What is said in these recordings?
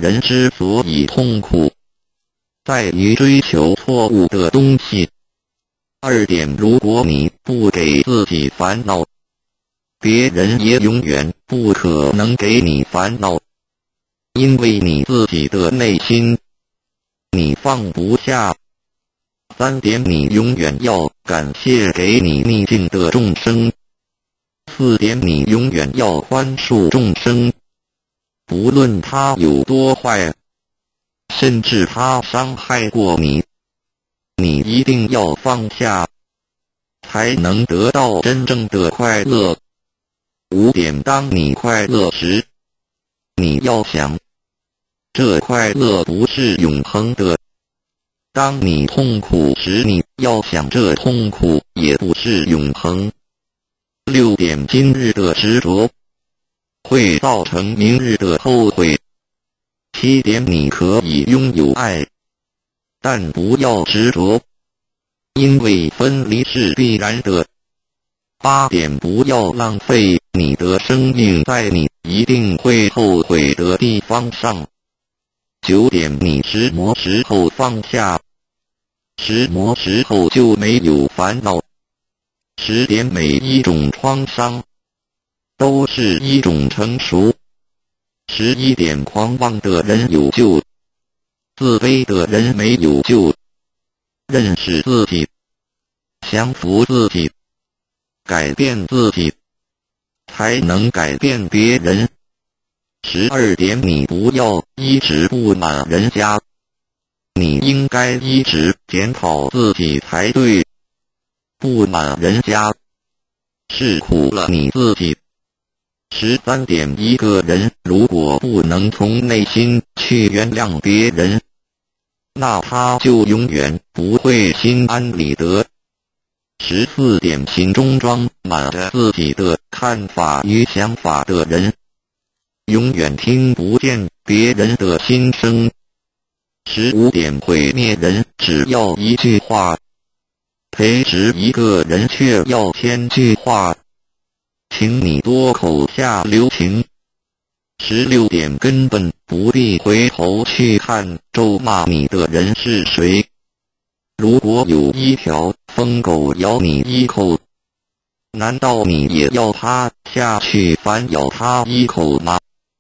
人之所以痛苦，在于追求错误的东西。2点，如果你不给自己烦恼，别人也永远不可能给你烦恼，因为你自己的内心你放不下。3点，你永远要感谢给你逆境的众生。4点，你永远要宽恕众生，不论他有多坏，甚至他伤害过你，你一定要放下，才能得到真正的快乐。5点，当你快乐时，你要想，这快乐不是永恒的；当你痛苦时，你要想，这痛苦也不是永恒。6点，今日的执着会造成明日的后悔。7点，你可以拥有爱，但不要执着，因为分离是必然的。8点，不要浪费你的生命在你一定会后悔的地方上。9点，你石磨时候放下，石磨时候就没有烦恼。10点，每一种创伤都是一种成熟。11点，狂妄的人有救，自卑的人没有救。认识自己，降服自己，改变自己，才能改变别人。12点，你不要一直不满人家，你应该一直检讨自己才对。不满人家，是苦了你自己。13点，一个人如果不能从内心去原谅别人，那他就永远不会心安理得。14点，心中装满着自己的看法与想法的人，永远听不见别人的心声。15点，毁灭人只要一句话，培植一个人却要1000句话，请你多口下留情。16点，根本不必回头去看咒骂你的人是谁。如果有一条疯狗咬你一口，难道你也要趴下去反咬它一口吗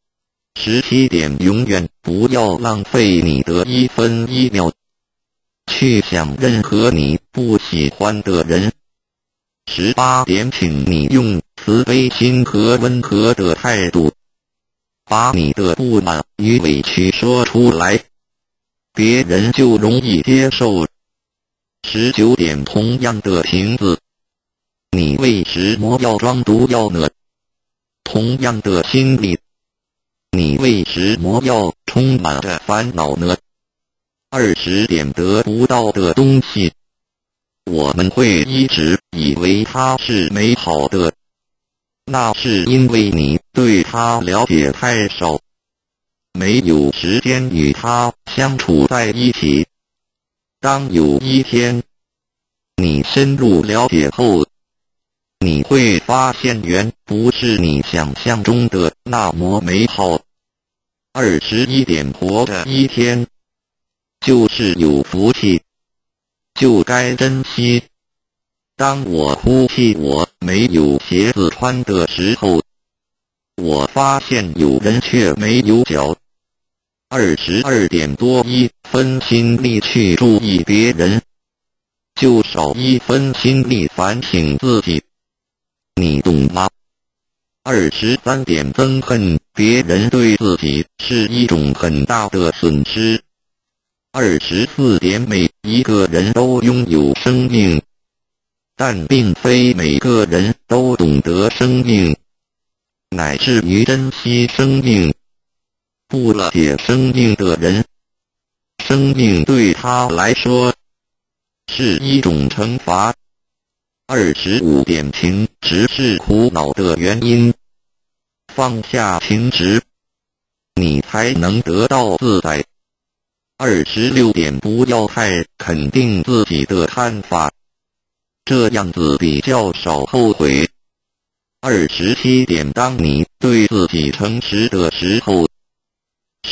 ？17点，永远不要浪费你的1分1秒去想任何你不喜欢的人。18点，请你用慈悲心和温和的态度，把你的不满与委屈说出来，别人就容易接受。19点，同样的瓶子，你为什么要装毒药呢？同样的心理，你为什么要充满着烦恼呢？20点，得不到的东西，我们会一直以为它是美好的，那是因为你对它了解太少，没有时间与它相处在一起。当有一天你深入了解后，你会发现原不是你想象中的那么美好。21点，活着一天就是有福气，就该珍惜。当我哭泣我没有鞋子穿的时候，我发现有人却没有脚。22点，多1分心力去注意别人，就少1分心力反省自己，你懂吗？23点，憎恨别人对自己是一种很大的损失。24点，每一个人都拥有生命，但并非每个人都懂得生命，乃至于珍惜生命。不了解生命的人，生命对他来说是一种惩罚。25点，情执是苦恼的原因，放下情执，你才能得到自在。26点，不要太肯定自己的看法，这样子比较少后悔。27点，当你对自己诚实的时候，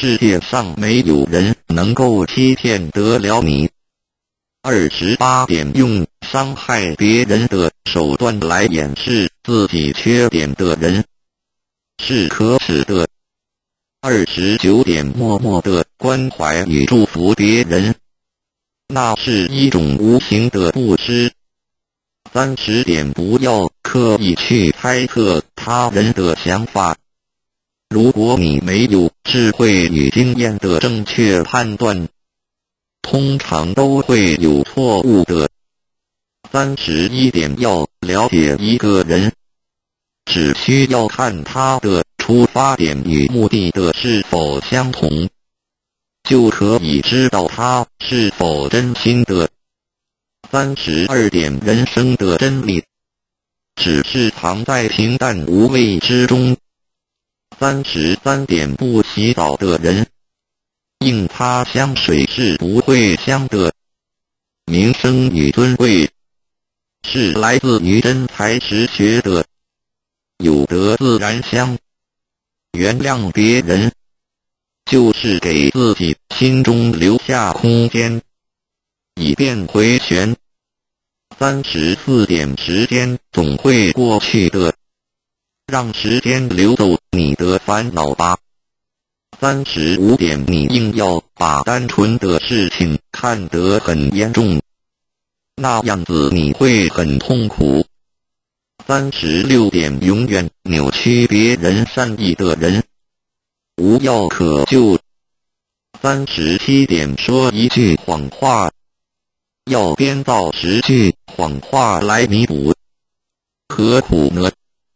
世界上没有人能够欺骗得了你。28点用伤害别人的手段来掩饰自己缺点的人是可耻的。29点默默地关怀与祝福别人，那是一种无形的布施。30点不要刻意去猜测他人的想法，如果你没有智慧与经验的正确判断，通常都会有错误的。31点要了解一个人，只需要看他的出发点与目的的是否相同，就可以知道他是否真心的。32点人生的真理，只是藏在平淡无味之中。33点不洗澡的人，硬擦香水是不会香的。名声与尊贵，是来自于真才实学的，有德自然香。原谅别人，就是给自己心中留下空间，以便回旋。34点时间总会过去的，让时间流走你的烦恼吧。35点你硬要把单纯的事情看得很严重，那样子你会很痛苦。36点永远扭曲别人善意的人，无药可救。37点说一句谎话，要编造10句谎话来弥补，何苦呢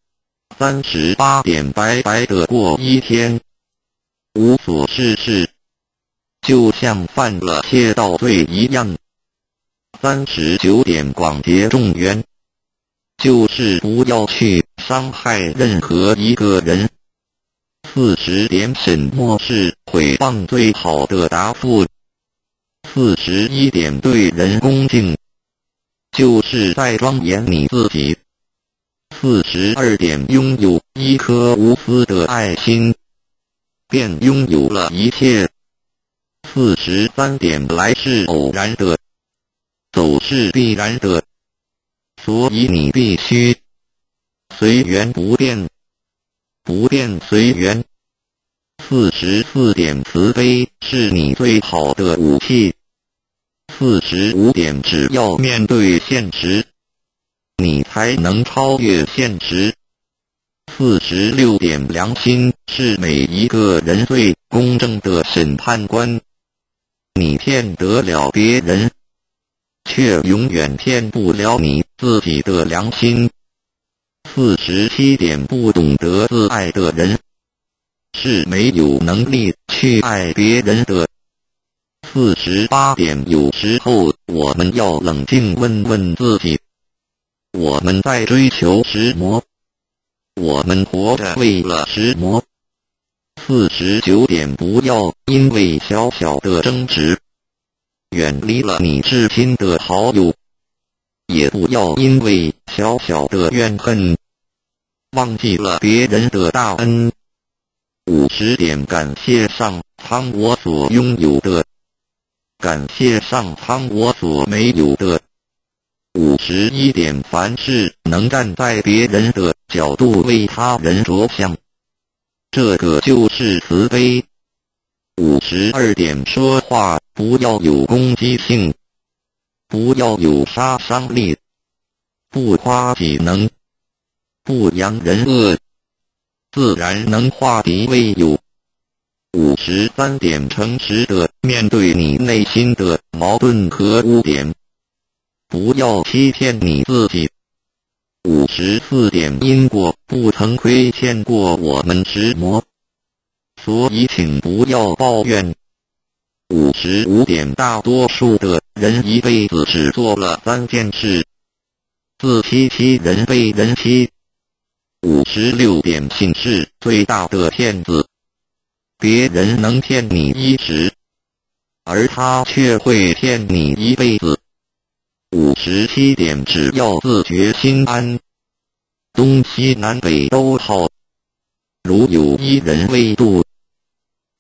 ？38点白白的过一天，无所事事，就像犯了窃盗罪一样。39点广结众缘，就是不要去伤害任何一个人。40点什么是诽谤最好的答复？41点对人恭敬，就是在庄严你自己。42点拥有一颗无私的爱心，便拥有了一切。43点来是偶然的，走是必然的，所以你必须随缘不变，不变随缘。44点慈悲是你最好的武器。45点只要面对现实，你才能超越现实。46点良心是每一个人最公正的审判官，你骗得了别人，却永远骗不了你自己的良心。47点不懂得自爱的人，是没有能力去爱别人的。48点有时候我们要冷静问问自己，我们在追求什么？我们活着为了什么？49点不要因为小小的争执远离了你至亲的好友，也不要因为小小的怨恨忘记了别人的大恩。50点感谢上苍我所拥有的，感谢上苍我所没有的。51点凡事能站在别人的角度为他人着想，这个就是慈悲。52点说话不要有攻击性，不要有杀伤力，不夸己能，不扬人恶，自然能化敌为友。53点诚实的面对你内心的矛盾和污点，不要欺骗你自己。54点因果不曾亏欠过我们什么，所以请不要抱怨。55点大多数的人一辈子只做了3件事：自欺欺人被人欺。56点信是最大的骗子，别人能骗你一时，而他却会骗你一辈子。57点只要自觉心安，东西南北都好，如有一人未度，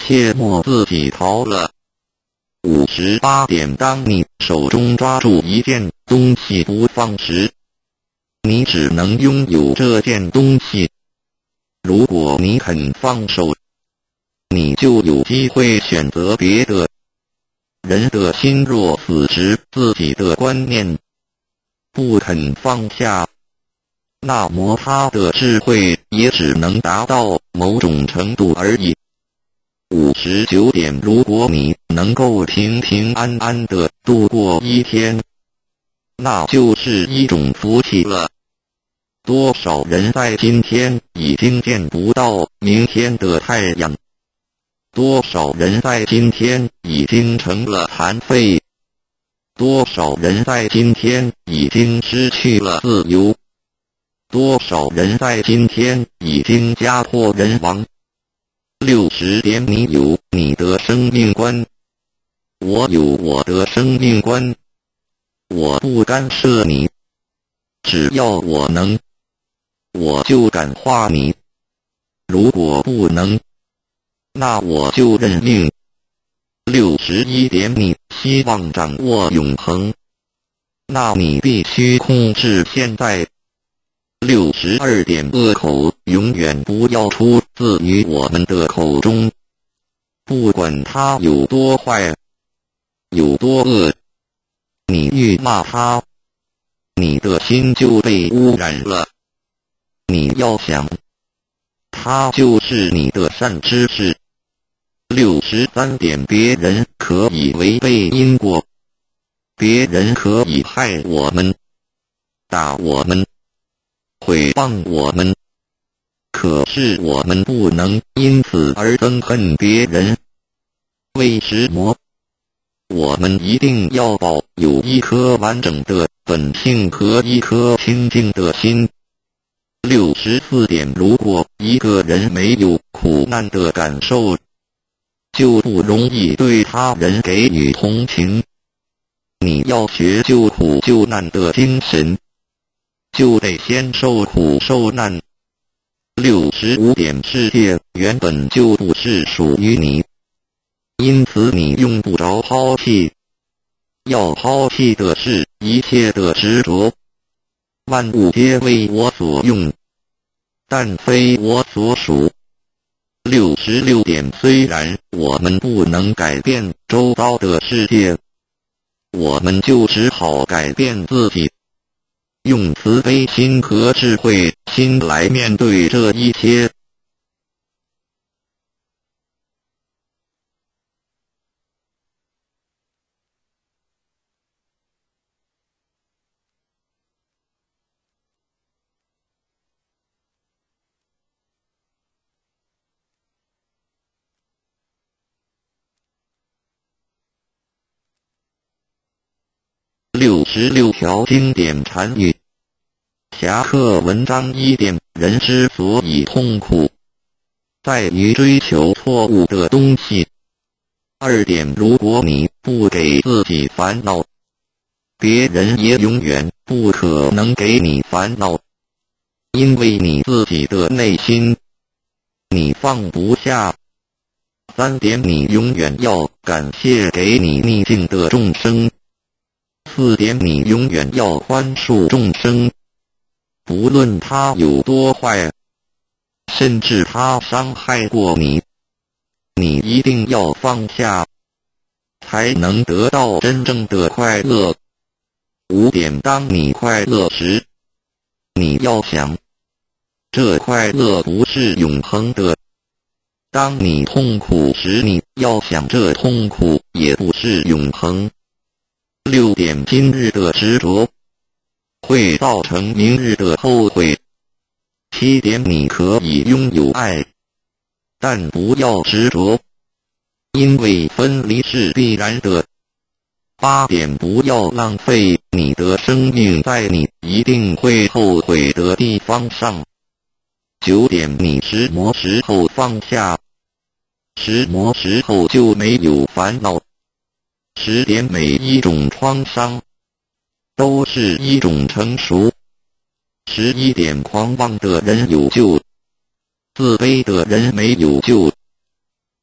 切莫自己逃了。58点，当你手中抓住一件东西不放时，你只能拥有这件东西。如果你肯放手，你就有机会选择别的。人的心若死持自己的观念，不肯放下，那么他的智慧也只能达到某种程度而已。59点，如果你能够平平安安地度过一天，那就是一种福气了。多少人在今天已经见不到明天的太阳，多少人在今天已经成了残废，多少人在今天已经失去了自由，多少人在今天已经家破人亡。60点，你有你的生命观，我有我的生命观，我不干涉你，只要我能，我就感化你，如果不能，那我就认命。61点，你希望掌握永恒，那你必须控制现在。62点，恶口永远不要出自于我们的口中，不管它有多坏，有多恶，你愈骂它，你的心就被污染了。你要想，它就是你的善知识。63点，别人可以违背因果，别人可以害我们，打我们，毁谤我们，可是我们不能因此而憎恨别人。为什么？我们一定要保有一颗完整的本性和一颗清净的心。64点，如果一个人没有苦难的感受，就不容易对他人给予同情。你要学救苦救难的精神，就得先受苦受难。65点，世界原本就不是属于你，因此你用不着抛弃。要抛弃的是一切的执着。万物皆为我所用，但非我所属。66点，虽然我们不能改变周遭的世界，我们就只好改变自己，用慈悲心和智慧心来面对这一切。66条经典禅语。侠客文章1点，人之所以痛苦，在于追求错误的东西。2点，如果你不给自己烦恼，别人也永远不可能给你烦恼，因为你自己的内心，你放不下。3点，你永远要感谢给你逆境的众生。4点，你永远要宽恕众生，不论他有多坏，甚至他伤害过你，你一定要放下，才能得到真正的快乐。5点，当你快乐时，你要想，这快乐不是永恒的；当你痛苦时，你要想，这痛苦也不是永恒。6点，今日的执着会造成明日的后悔。7点，你可以拥有爱，但不要执着，因为分离是必然的。8点，不要浪费你的生命在你一定会后悔的地方上。9点，你什么时候放下，什么时候就没有烦恼。10点，每一种创伤都是一种成熟。11点，狂妄的人有救，自卑的人没有救。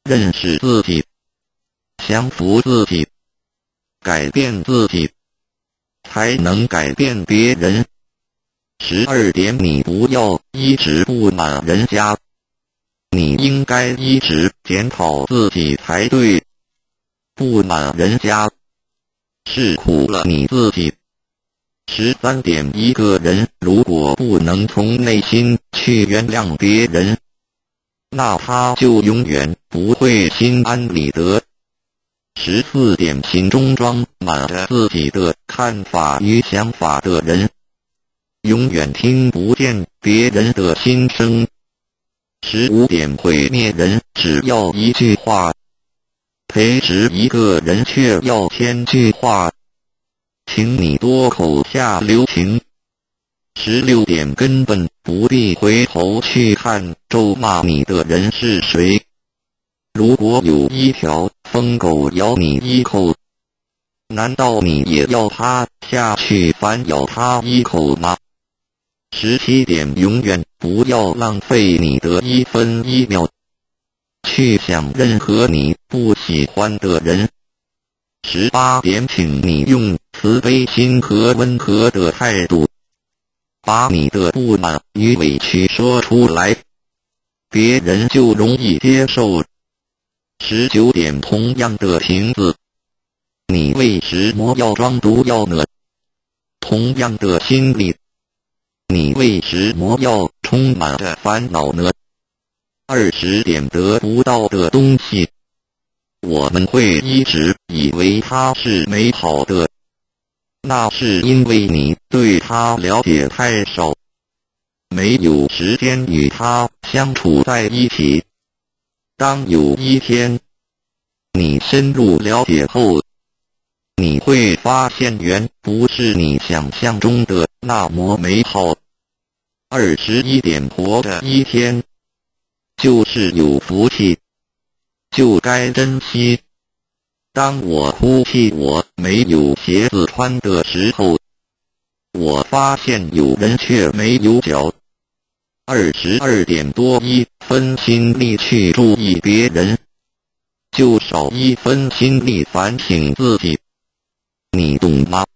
认识自己，降服自己，改变自己，才能改变别人。12点，你不要一直不满人家，你应该一直检讨自己才对。不满人家，是苦了你自己。13点，一个人如果不能从内心去原谅别人，那他就永远不会心安理得。14点，心中装满着自己的看法与想法的人，永远听不见别人的心声。15点，毁灭人只要一句话，培植一个人却要1000句话，请你多口下留情。16点，根本不必回头去看咒骂你的人是谁。如果有一条疯狗咬你一口，难道你也要它下去反咬它一口吗？17点，永远不要浪费你的1分1秒去想任何你不喜欢的人。18点，请你用慈悲心和温和的态度，把你的不满与委屈说出来，别人就容易接受。19点，同样的瓶子，你为什么要装毒药呢？同样的心理，你为什么要充满着烦恼呢？20点，得不到的东西，我们会一直以为它是美好的，那是因为你对它了解太少，没有时间与它相处在一起。当有一天你深入了解后，你会发现原不是你想象中的那么美好。21点，活着一天就是有福气，就该珍惜。当我哭泣我没有鞋子穿的时候，我发现有人却没有脚。22点，多1分心力去注意别人，就少1分心力反省自己，你懂吗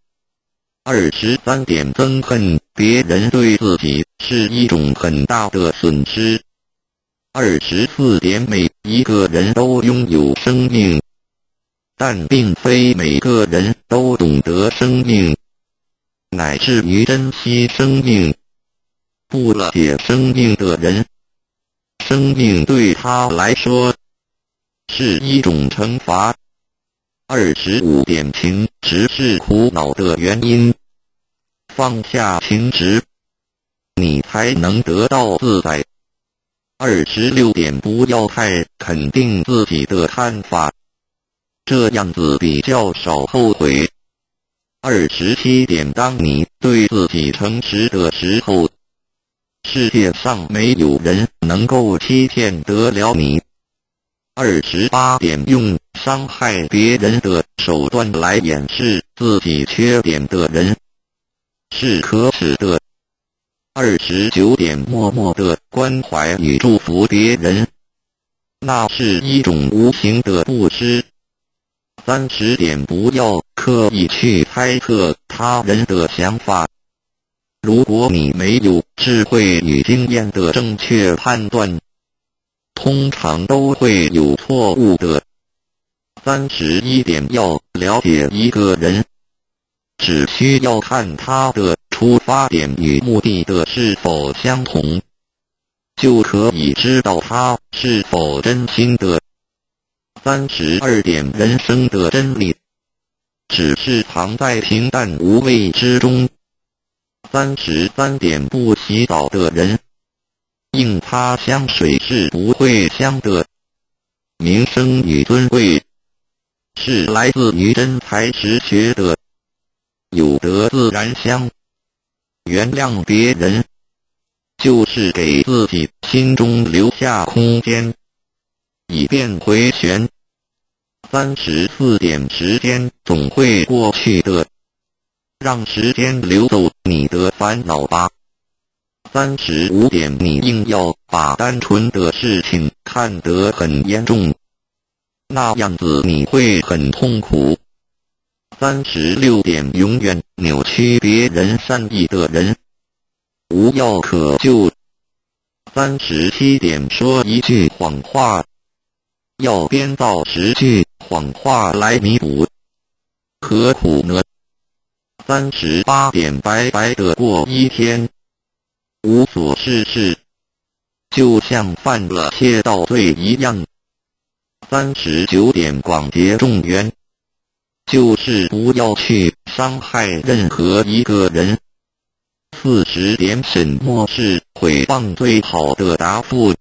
？23点，憎恨别人对自己是一种很大的损失。24点，每一个人都拥有生命，但并非每个人都懂得生命，乃至于珍惜生命。不了解生命的人，生命对他来说是一种惩罚。25点，情执是苦恼的原因，放下情执，你才能得到自在。26点，不要太肯定自己的看法，这样子比较少后悔。27点，当你对自己诚实的时候，世界上没有人能够欺骗得了你。28点，用伤害别人的手段来掩饰自己缺点的人是可耻的。29点，默默的关怀与祝福别人，那是一种无形的布施。30点，不要刻意去猜测他人的想法，如果你没有智慧与经验的正确判断，通常都会有错误的。31点，要了解一个人，只需要看他的出发点与目的的是否相同，就可以知道他是否真心的。32点，人生的真理只是藏在平淡无味之中。33点，不洗澡的人，硬擦香水是不会香的。名声与尊贵是来自于真才实学的，有德自然香。原谅别人，就是给自己心中留下空间，以便回旋。34点，时间总会过去的，让时间流走你的烦恼吧。35点，你硬要把单纯的事情看得很严重， 那样子你会很痛苦。36点永远扭曲别人善意的人，无药可救。37点说一句谎话，要编造10句谎话来弥补，何苦呢？38点白白的过一天，无所事事，就像犯了窃盗罪一样。39点广结众缘，就是不要去伤害任何一个人。40点什么是诽谤最好的答复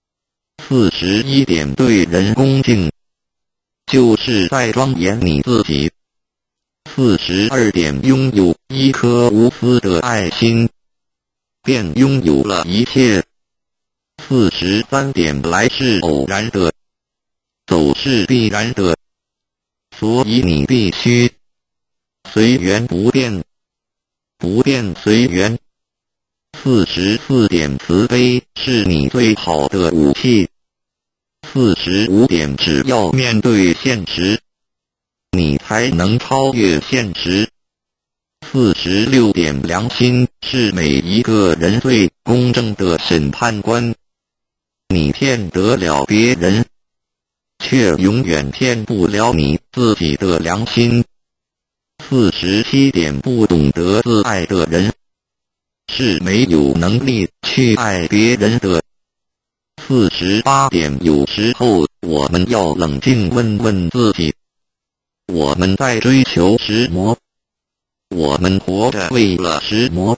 ？41点对人恭敬，就是在庄严你自己。42点拥有一颗无私的爱心，便拥有了一切。43点来是偶然的，走是必然的，所以你必须随缘不变，不变随缘。44点慈悲是你最好的武器。45点只要面对现实，你才能超越现实。46点良心是每一个人最公正的审判官，你骗得了别人，却永远骗不了你自己的良心。47点不懂得自爱的人，是没有能力去爱别人的。48点有时候我们要冷静问问自己，我们在追求什么？我们活着为了什么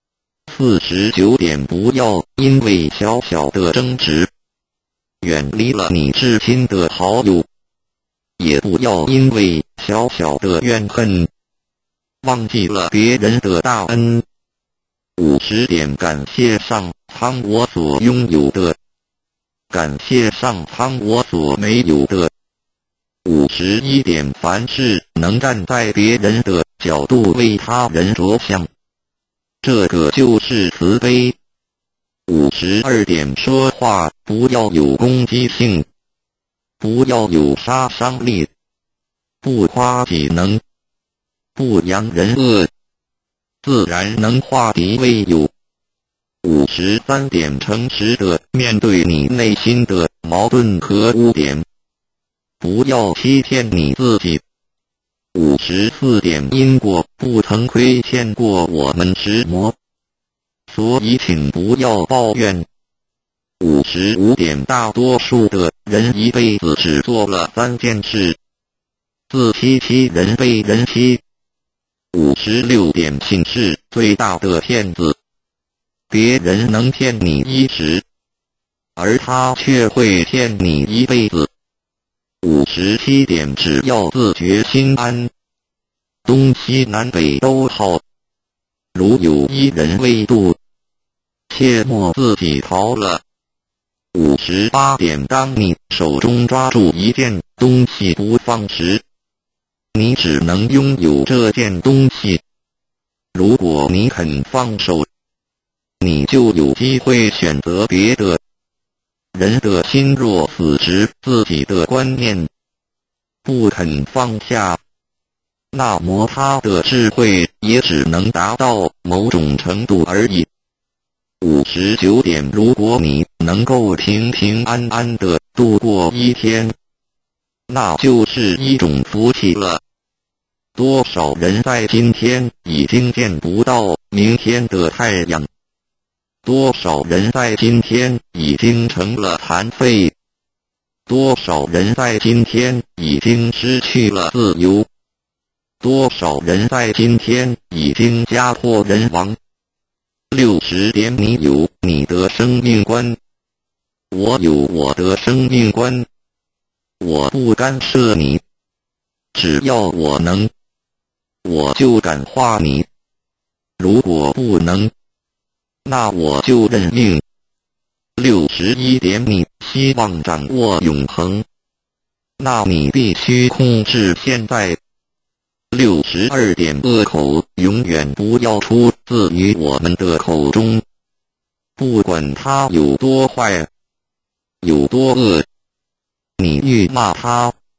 ？49点不要因为小小的争执远离了你至亲的好友，也不要因为小小的怨恨忘记了别人的大恩。50点感谢上苍我所拥有的，感谢上苍我所没有的。51点凡事能站在别人的角度为他人着想，这个就是慈悲。52点说话不要有攻击性，不要有杀伤力，不夸己能，不扬人恶，自然能化敌为友。53点诚实的面对你内心的矛盾和污点，不要欺骗你自己。54点因果不曾亏欠过我们什么，所以请不要抱怨。55点大多数的人一辈子只做了3件事：自欺欺人被人欺。56点信是最大的骗子，别人能骗你一时，而他却会骗你一辈子。57点只要自觉心安，东西南北都好。如有一人未度，切莫自己逃了。58点当你手中抓住一件东西不放时，你只能拥有这件东西。如果你肯放手，你就有机会选择别的。人的心若死执自己的观念，不肯放下，那么他的智慧也只能达到某种程度而已。59点如果你能够平平安安地度过一天，那就是一种福气了。多少人在今天已经见不到明天的太阳，多少人在今天已经成了残废，多少人在今天已经失去了自由，多少人在今天已经家破人亡。60点你有你的生命观，我有我的生命观，我不干涉你，只要我能，我就感化你，如果不能，那我就认命。61点你希望掌握永恒，那你必须控制现在。62点恶口永远不要出自于我们的口中，不管他有多坏，有多恶，你欲骂他，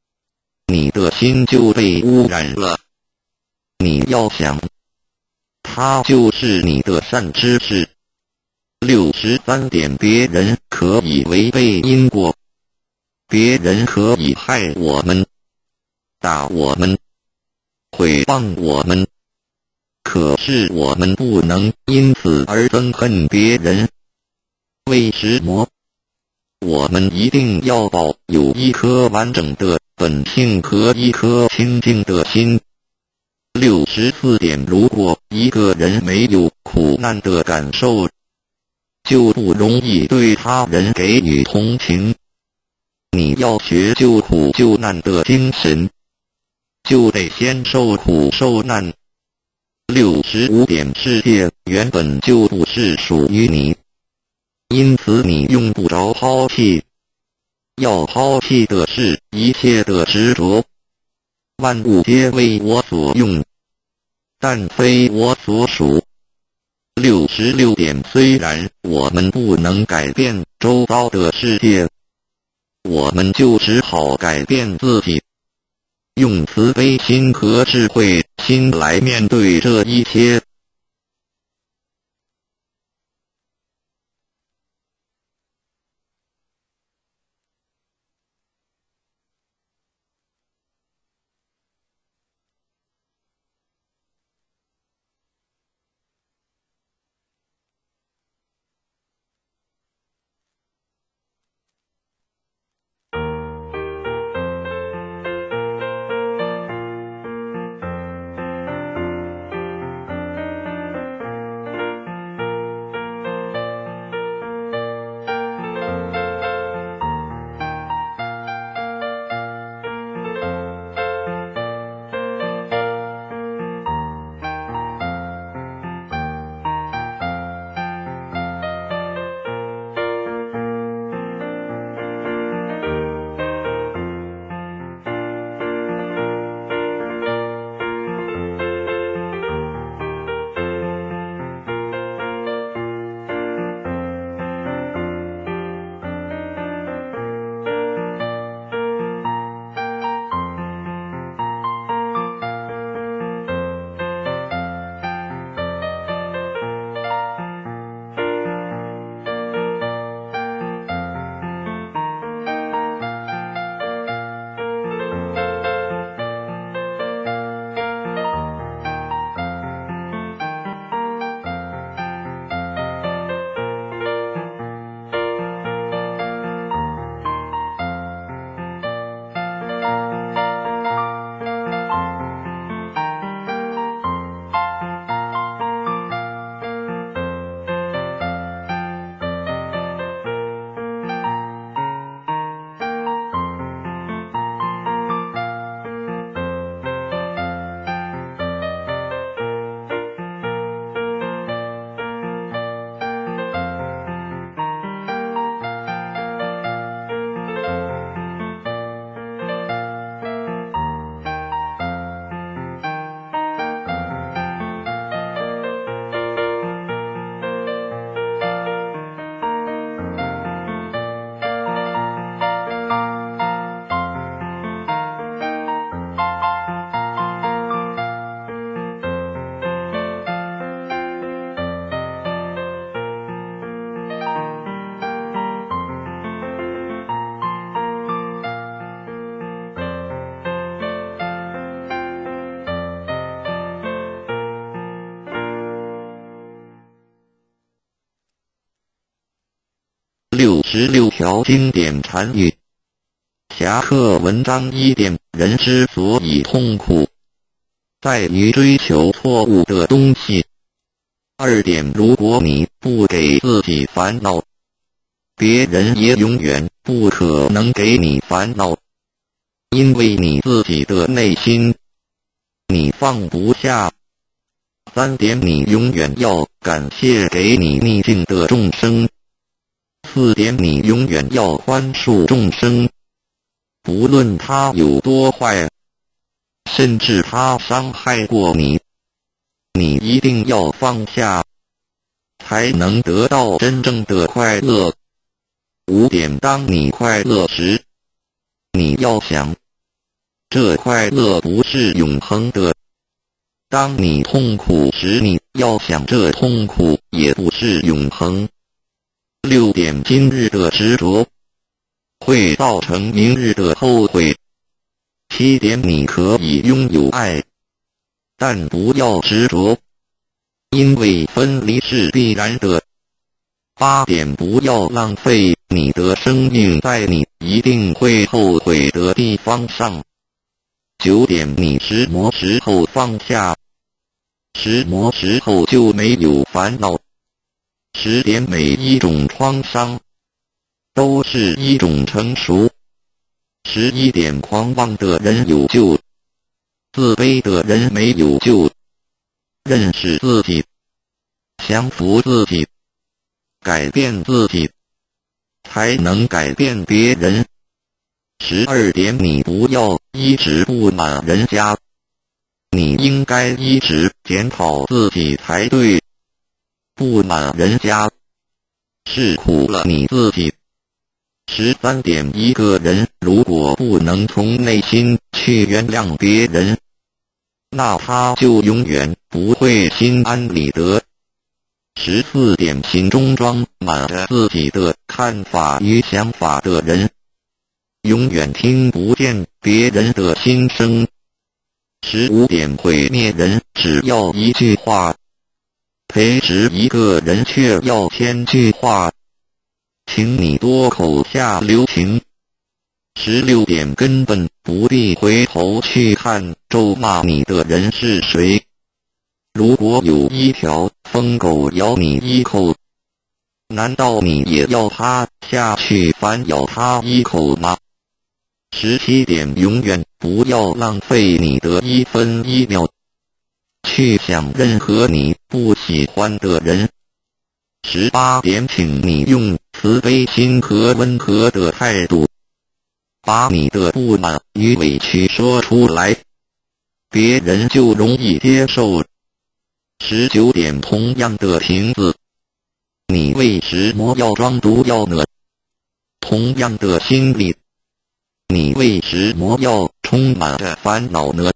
的心就被污染了。你要想，它就是你的善知识。63点，别人可以违背因果，别人可以害我们、打我们、毁谤我们，可是我们不能因此而憎恨别人。为什么？我们一定要保有一颗完整的本性和一颗清净的心。64点，如果一个人没有苦难的感受，就不容易对他人给予同情。你要学救苦救难的精神，就得先受苦受难。65点，世界原本就不是属于你，因此你用不着抛弃。要抛弃的是一切的执着。万物皆为我所用，但非我所属。66点，虽然我们不能改变周遭的世界，我们就只好改变自己，用慈悲心和智慧心来面对这一切。66条经典禅语。侠客文章1点，人之所以痛苦，在于追求错误的东西。2点，如果你不给自己烦恼，别人也永远不可能给你烦恼，因为你自己的内心，你放不下。3点，你永远要感谢给你逆境的众生。4点，你永远要宽恕众生，不论他有多坏，甚至他伤害过你，你一定要放下，才能得到真正的快乐。5点，当你快乐时，你要想， 这快乐不是永恒的。当你痛苦时，你要想这痛苦也不是永恒。6点，今日的执着会造成明日的后悔。7点，你可以拥有爱，但不要执着，因为分离是必然的。8点，不要浪费你的生命在你一定会后悔的地方上。9点，你石磨时候放下，石磨时候就没有烦恼。10点，每一种创伤都是一种成熟。11点，狂妄的人有救，自卑的人没有救。认识自己，降服自己，改变自己，才能改变别人。12点，你不要一直不满人家，你应该一直检讨自己才对。不满人家是苦了你自己。13点，一个人如果不能从内心去原谅别人，那他就永远不会心安理得。14点，心中装满着自己的看法与想法的人，永远听不见别人的心声。15点，毁灭人只要一句话，培植一个人却要1000句话，请你多口下留情。16点，根本不必回头去看咒骂你的人是谁。如果有一条疯狗咬你一口，难道你也要它下去反咬它一口吗？17点，永远不要浪费你的1分1秒去想任何你不喜欢的人。18点，请你用慈悲心和温和的态度，把你的不满与委屈说出来，别人就容易接受。19点，同样的瓶子，你为什么要装毒药呢？同样的心理，你为什么要充满着烦恼呢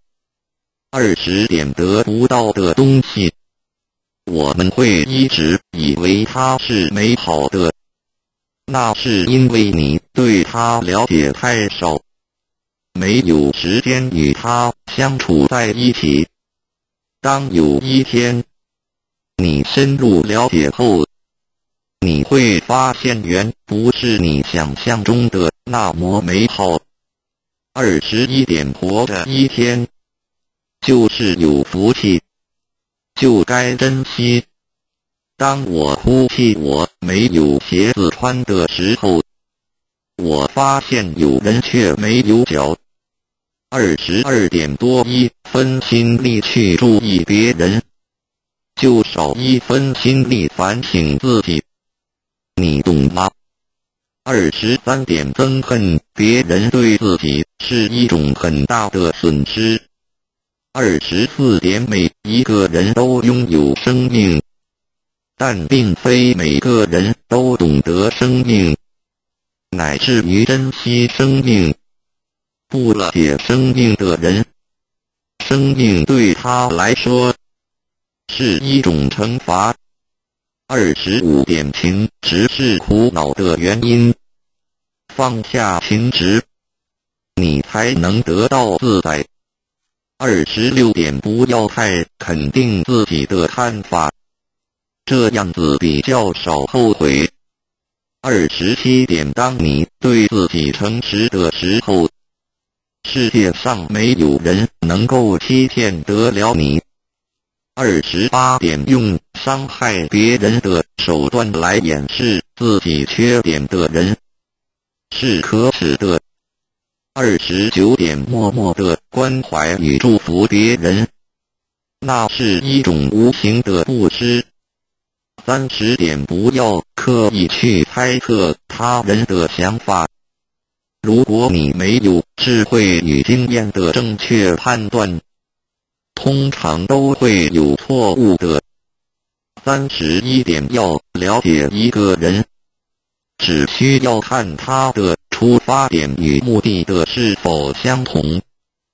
？20点，得不到的东西，我们会一直以为它是美好的，那是因为你对它了解太少，没有时间与它相处在一起。当有一天你深入了解后，你会发现原不是你想象中的那么美好。21点，活着一天就是有福气，就该珍惜。当我哭泣我没有鞋子穿的时候，我发现有人却没有脚。22点，多1分心力去注意别人，就少1分心力反省自己，你懂吗？23点，憎恨别人对自己是一种很大的损失。24点，每一个人都拥有生命，但并非每个人都懂得生命，乃至于珍惜生命。不了解生命的人，生命对他来说是一种惩罚。25点，情执是苦恼的原因，放下情执，你才能得到自在。26点，不要太肯定自己的看法，这样子比较少后悔。27点，当你对自己诚实的时候，世界上没有人能够欺骗得了你。28点，用伤害别人的手段来掩饰自己缺点的人是可耻的。29点，默默的关怀与祝福别人，那是一种无形的布施。30点，不要刻意去猜测他人的想法，如果你没有智慧与经验的正确判断，通常都会有错误的。31点，要了解一个人，只需要看他的出发点与目的的是否相同，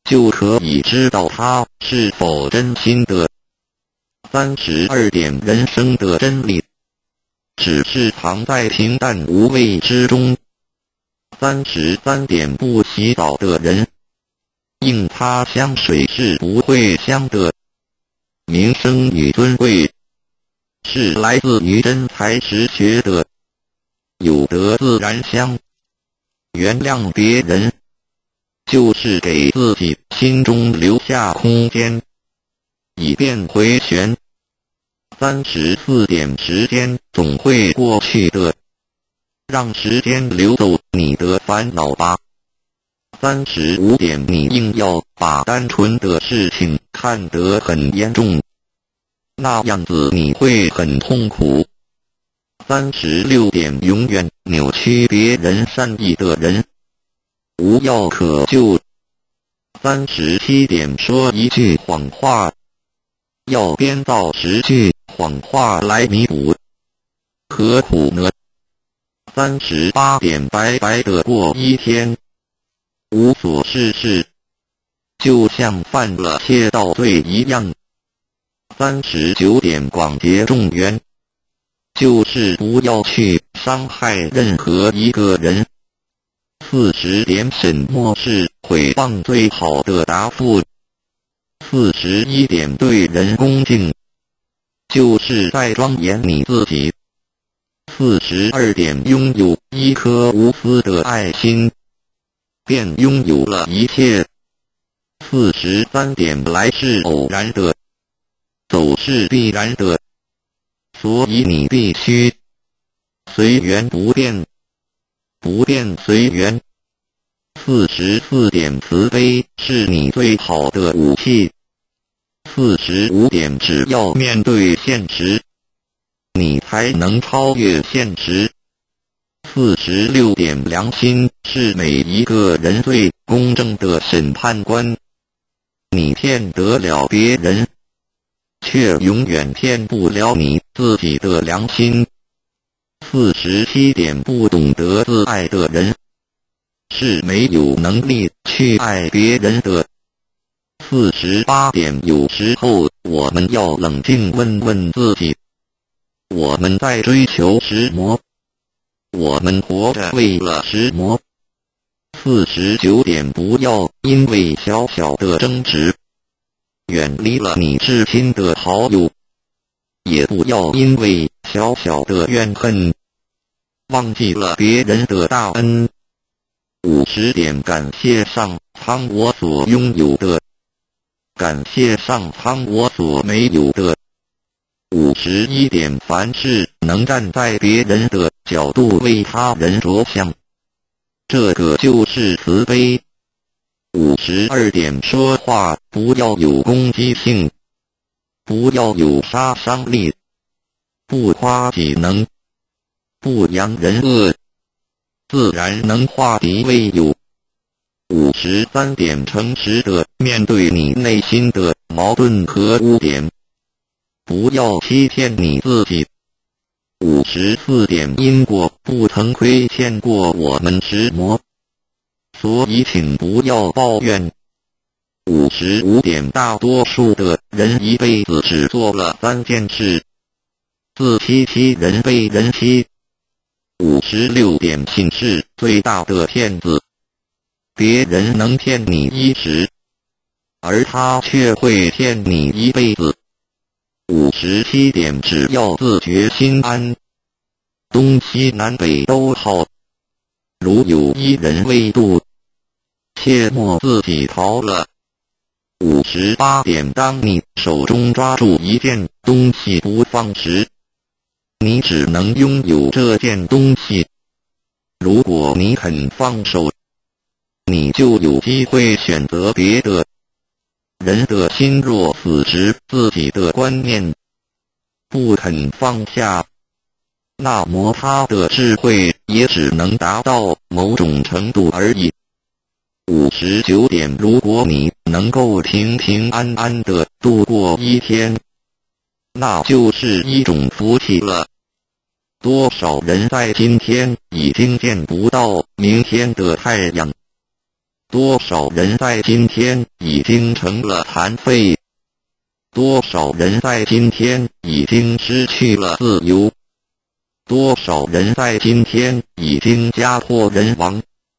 就可以知道他是否真心的。32点人生的真理，只是藏在平淡无味之中。33点不洗澡的人，硬擦香水是不会香的。名声与尊贵，是来自于真才实学的。有德自然香。原谅别人，就是给自己心中留下空间，以便回旋。34点时间总会过去的，让时间流走你的烦恼吧。35点你硬要把单纯的事情看得很严重，那样子你会很痛苦。36点永远扭曲别人善意的人，无药可救。37点说一句谎话，要编造10句谎话来弥补，何苦呢？38点白白的过一天，无所事事，就像犯了窃盗罪一样。39点广结众缘，就是不要去伤害任何一个人。40点什么是诽谤最好的答复？41点对人恭敬，就是在庄严你自己。42点拥有一颗无私的爱心，便拥有了一切。43点来是偶然的，走是必然的，所以你必须随缘不变，不变随缘。44点慈悲是你最好的武器。45点只要面对现实，你才能超越现实。46点良心是每一个人最公正的审判官。你骗得了别人，却永远骗不了你自己的良心。47点不懂得自爱的人，是没有能力去爱别人的。48点有时候我们要冷静问问自己，我们在追求什么？我们活着为了什么？49点不要因为小小的争执远离了你至亲的好友，也不要因为小小的怨恨忘记了别人的大恩。50点感谢上苍我所拥有的，感谢上苍我所没有的。51点凡事能站在别人的角度为他人着想，这个就是慈悲。52点说话不要有攻击性，不要有杀伤力，不夸己能，不扬人恶，自然能化敌为友。53点诚实的面对你内心的矛盾和污点，不要欺骗你自己。54点因果不曾亏欠过我们什么，所以请不要抱怨。55点大多数的人一辈子只做了3件事：自欺欺人被人欺。56点信是最大的骗子，别人能骗你一时，而他却会骗你一辈子。57点只要自觉心安，东西南北都好。如有一人未度，切莫自己逃了。58点当你手中抓住一件东西不放时，你只能拥有这件东西。如果你肯放手，你就有机会选择别的。人的心若死执自己的观念，不肯放下，那么他的智慧也只能达到某种程度而已。59点如果你能够平平安安地度过一天，那就是一种福气了。多少人在今天已经见不到明天的太阳， 多少人在今天已经成了残废？多少人在今天已经失去了自由？多少人在今天已经家破人亡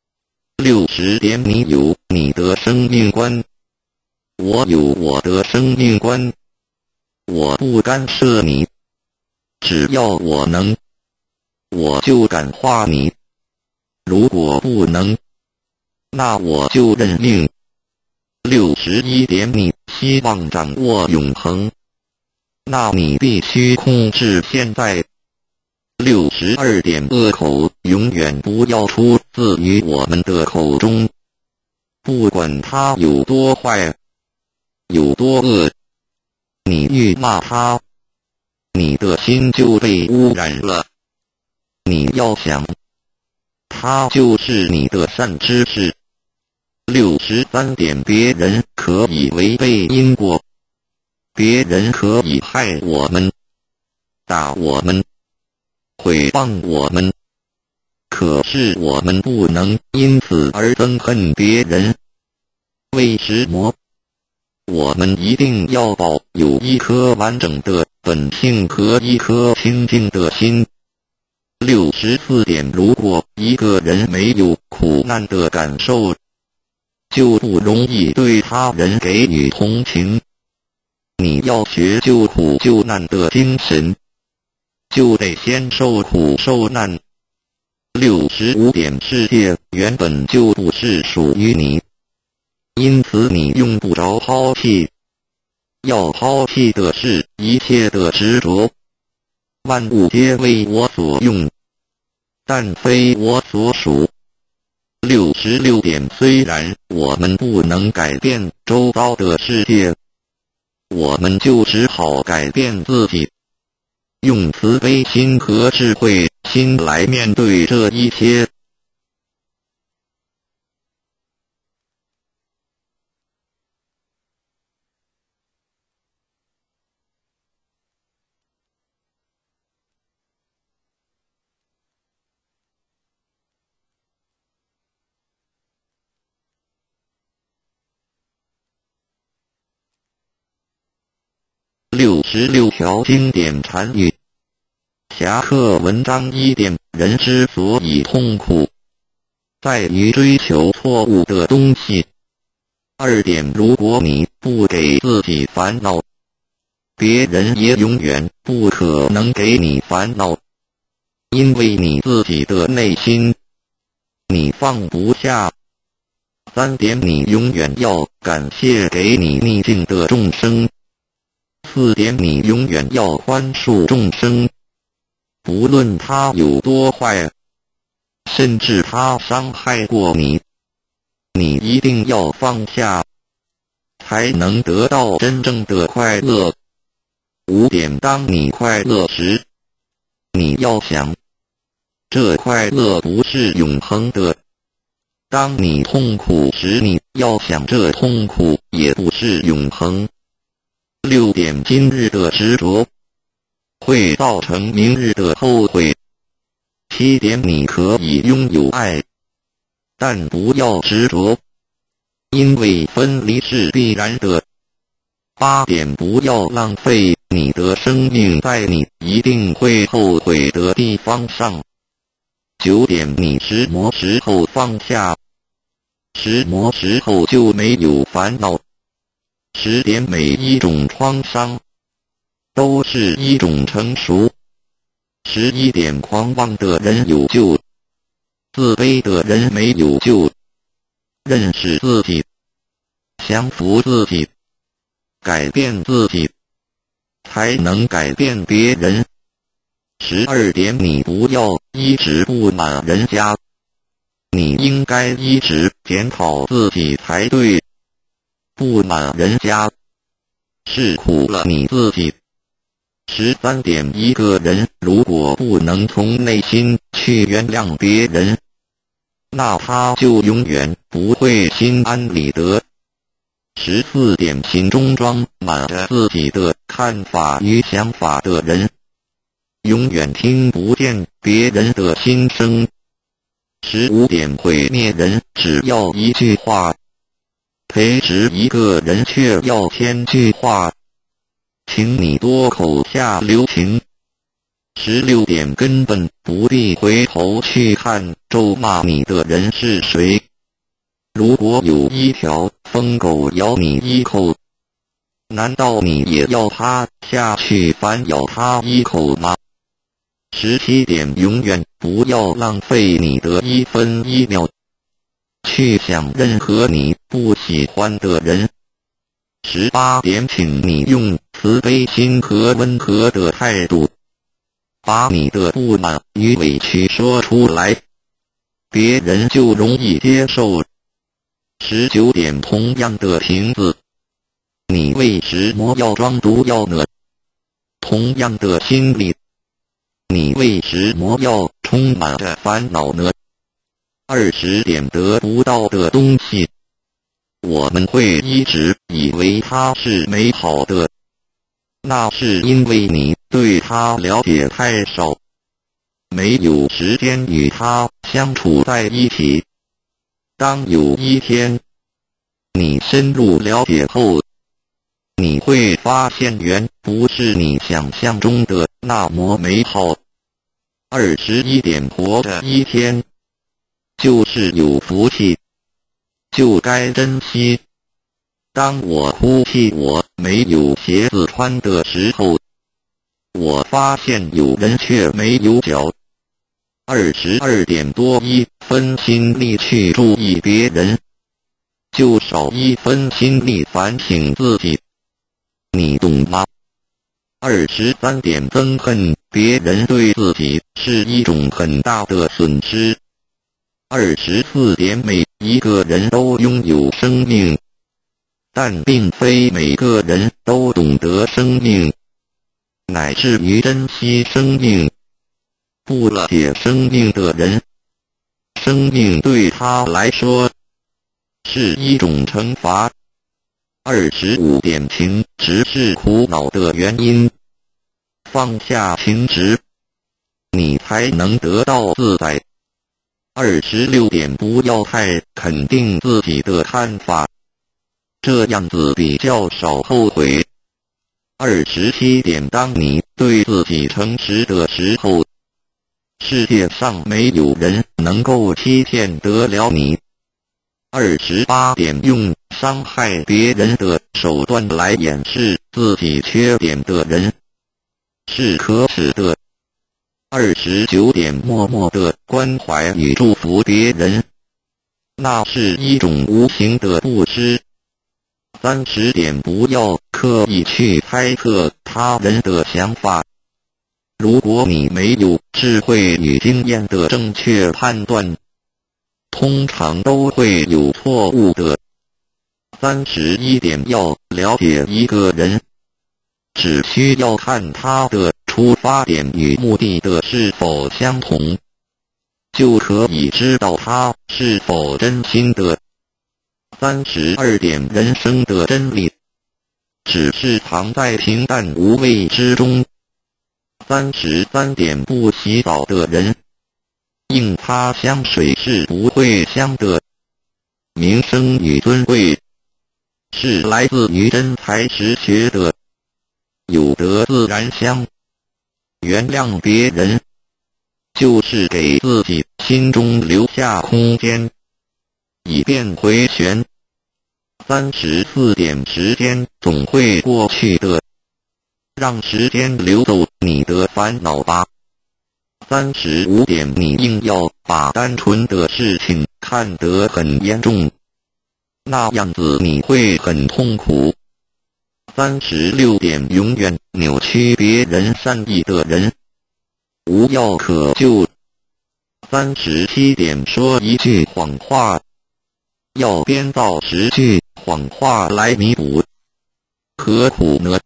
？60点，你有你的生命观，我有我的生命观。我不干涉你，只要我能，我就感化你。如果不能，那我就认命。61点，你希望掌握永恒，那你必须控制现在。62点，恶口永远不要出自于我们的口中，不管他有多坏，有多恶，你欲骂他，你的心就被污染了。你要想，他就是你的善知识。63点，别人可以违背因果，别人可以害我们，打我们，毁谤我们，可是我们不能因此而憎恨别人。为什么？我们一定要保有一颗完整的本性和一颗清净的心。64点，如果一个人没有苦难的感受，就不容易对他人给予同情。你要学救苦救难的精神，就得先受苦受难。65点，世界原本就不是属于你，因此你用不着抛弃。要抛弃的是一切的执着。万物皆为我所用，但非我所属。66点，虽然我们不能改变周遭的世界，我们就只好改变自己，用慈悲心和智慧心来面对这一切。66条经典禅语。侠客文章1点，人之所以痛苦，在于追求错误的东西。2点，如果你不给自己烦恼，别人也永远不可能给你烦恼，因为你自己的内心，你放不下。3点，你永远要感谢给你逆境的众生。4点，你永远要宽恕众生，不论他有多坏，甚至他伤害过你，你一定要放下，才能得到真正的快乐。5点，当你快乐时，你要想，这快乐不是永恒的。当你痛苦时，你要想，这痛苦也不是永恒。6点，今日的执着会造成明日的后悔。7点，你可以拥有爱，但不要执着，因为分离是必然的。8点，不要浪费你的生命在你一定会后悔的地方上。9点，你什么时候放下，什么时候就没有烦恼。10点，每一种创伤都是一种成熟。11点，狂妄的人有救，自卑的人没有救。认识自己，降服自己，改变自己，才能改变别人。12点，你不要一直不满人家，你应该一直检讨自己才对。不满人家，是苦了你自己。13点，一个人如果不能从内心去原谅别人，那他就永远不会心安理得。14点，心中装满着自己的看法与想法的人，永远听不见别人的心声。 25点毁灭人只要一句话，培植一个人却要1000句话，请你多口下留情。16点根本不必回头去看咒骂你的人是谁。如果有一条疯狗咬你一口，难道你也要趴下去反咬它一口吗？17点永远不要浪费你的1分1秒去想任何你不喜欢的人。18点请你用慈悲心和温和的态度把你的不满与委屈说出来，别人就容易接受。19点同样的瓶子，你为什么要装毒药呢？同样的心理，你为什么要充满着烦恼呢？20点得不到的东西，我们会一直以为它是美好的，那是因为你对它了解太少，没有时间与它相处在一起。当有一天你深入了解后，你会发现原不是你想象中的那么美好。21点活着一天，就是有福气，就该珍惜。当我哭泣我没有鞋子穿的时候，我发现有人却没有脚。22点多1分心力去注意别人，就少1分心力反省自己，你懂吗？23点憎恨别人对自己是一种很大的损失。24点每一个人都拥有生命，但并非每个人都懂得生命，乃至于珍惜生命。不了解生命的人，生命对他来说是一种惩罚。25点情执是苦恼的原因，放下情执，你才能得到自在。26点不要太肯定自己的看法，这样子比较少后悔。27点当你对自己诚实的时候，世界上没有人能够欺骗得了你。28点用伤害别人的手段来掩饰自己缺点的人是可耻的。29点默默的关怀与祝福别人，那是一种无形的布施。30点不要刻意去猜测他人的想法，如果你没有智慧与经验的正确判断，通常都会有错误的。31点要了解一个人，只需要看他的出发点与目的的是否相同，就可以知道他是否真心的。32点人生的真理，只是藏在平淡无味之中。33点不洗澡的人，硬擦香水是不会香的。名声与尊贵，是来自于真才实学的，有德自然香。原谅别人，就是给自己心中留下空间，以便回旋。34点时间总会过去的，让时间流走你的烦恼吧。35点你硬要把单纯的事情看得很严重，那样子你会很痛苦。36点永远扭曲别人善意的人，无药可救。37点说一句谎话，要编造10句谎话来弥补，何苦呢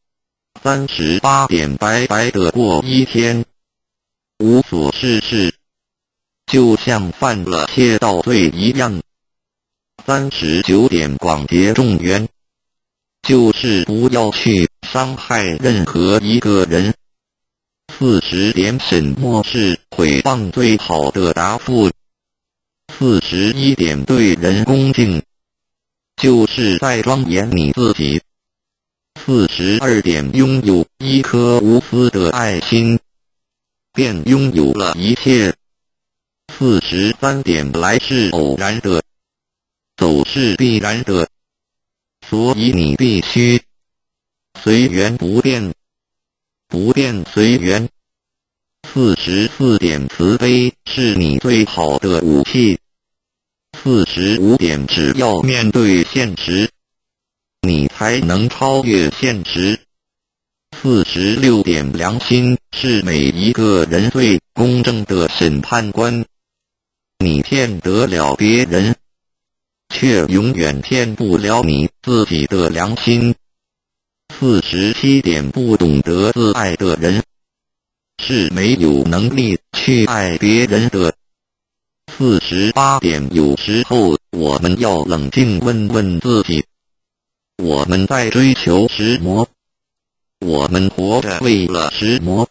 ？38点白白的过一天，无所事事，就像犯了窃盗罪一样。39点广结众缘，就是不要去伤害任何一个人。40点什么是诽谤最好的答复？ 41点对人恭敬，就是在庄严你自己。42点拥有一颗无私的爱心，便拥有了一切。43点来是偶然的，走是必然的，所以你必须随缘不变，不变随缘。44点慈悲是你最好的武器。45点只要面对现实，你才能超越现实。46点良心是每一个人最公正的审判官。你骗得了别人，却永远骗不了你自己的良心。47点不懂得自爱的人，是没有能力去爱别人的。48点有时候我们要冷静问问自己，我们在追求什么？我们活着为了什么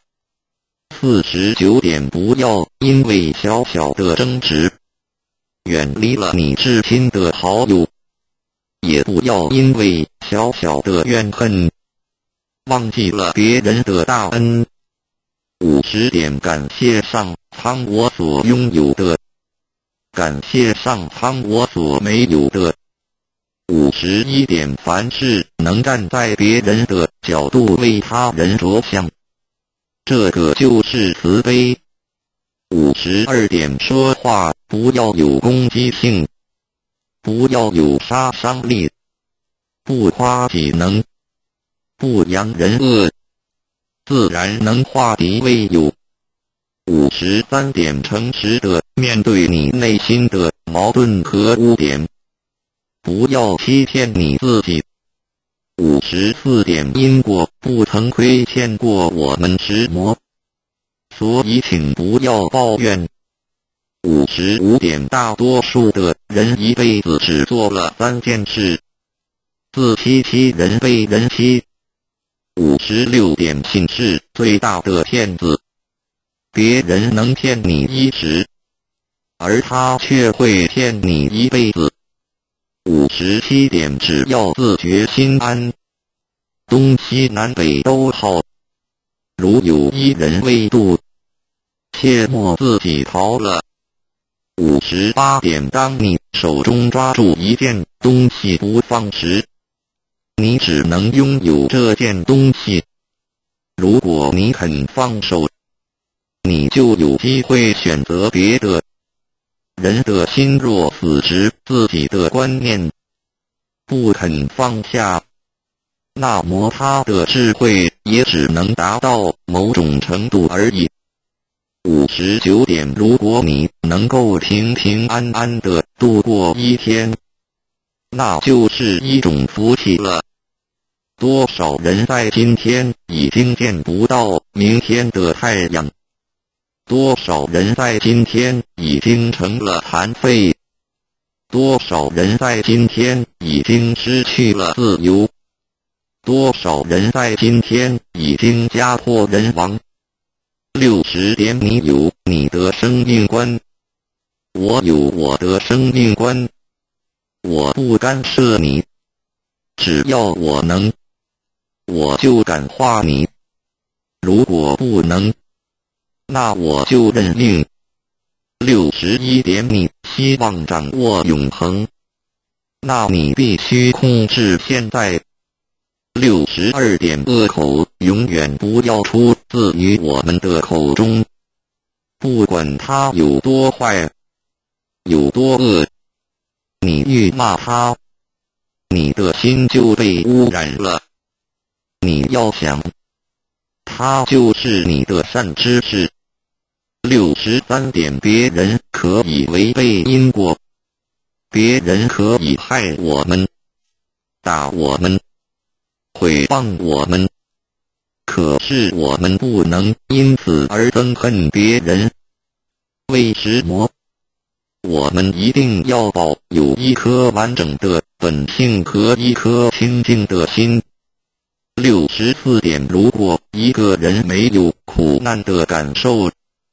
？49点不要因为小小的争执远离了你至亲的好友，也不要因为小小的怨恨忘记了别人的大恩。50点感谢上苍我所拥有的，感谢上苍我所没有的。51点凡事能站在别人的角度为他人着想，这个就是慈悲。52点说话不要有攻击性，不要有杀伤力，不夸己能，不扬人恶，自然能化敌为友。53点诚实的面对你内心的矛盾和污点，不要欺骗你自己。54点因果不曾亏欠过我们什么，所以请不要抱怨。55点大多数的人一辈子只做了3件事：自欺欺人，被人欺。56点信是最大的骗子，别人能骗你一时，而他却会骗你一辈子。57点只要自觉心安，东西南北都好。如有一人未度，切莫自己逃了。58点当你手中抓住一件东西不放时，你只能拥有这件东西。如果你肯放手，你就有机会选择别的。人的心若死执自己的观念，不肯放下，那么他的智慧也只能达到某种程度而已。59点如果你能够平平安安地度过一天，那就是一种福气了。多少人在今天已经见不到明天的太阳，多少人在今天已经成了残废，多少人在今天已经失去了自由，多少人在今天已经家破人亡。60点你有你的生命观，我有我的生命观，我不干涉你，只要我能，我就感化你，如果不能，那我就认命。61点你希望掌握永恒，那你必须控制现在。62点恶口永远不要出自于我们的口中，不管他有多坏，有多恶，你愈骂他，你的心就被污染了。你要想，他就是你的善知识。63点别人可以违背因果，别人可以害我们，打我们，毁谤我们，可是我们不能因此而憎恨别人。为什么？我们一定要保有一颗完整的本性和一颗清净的心。64点如果一个人没有苦难的感受，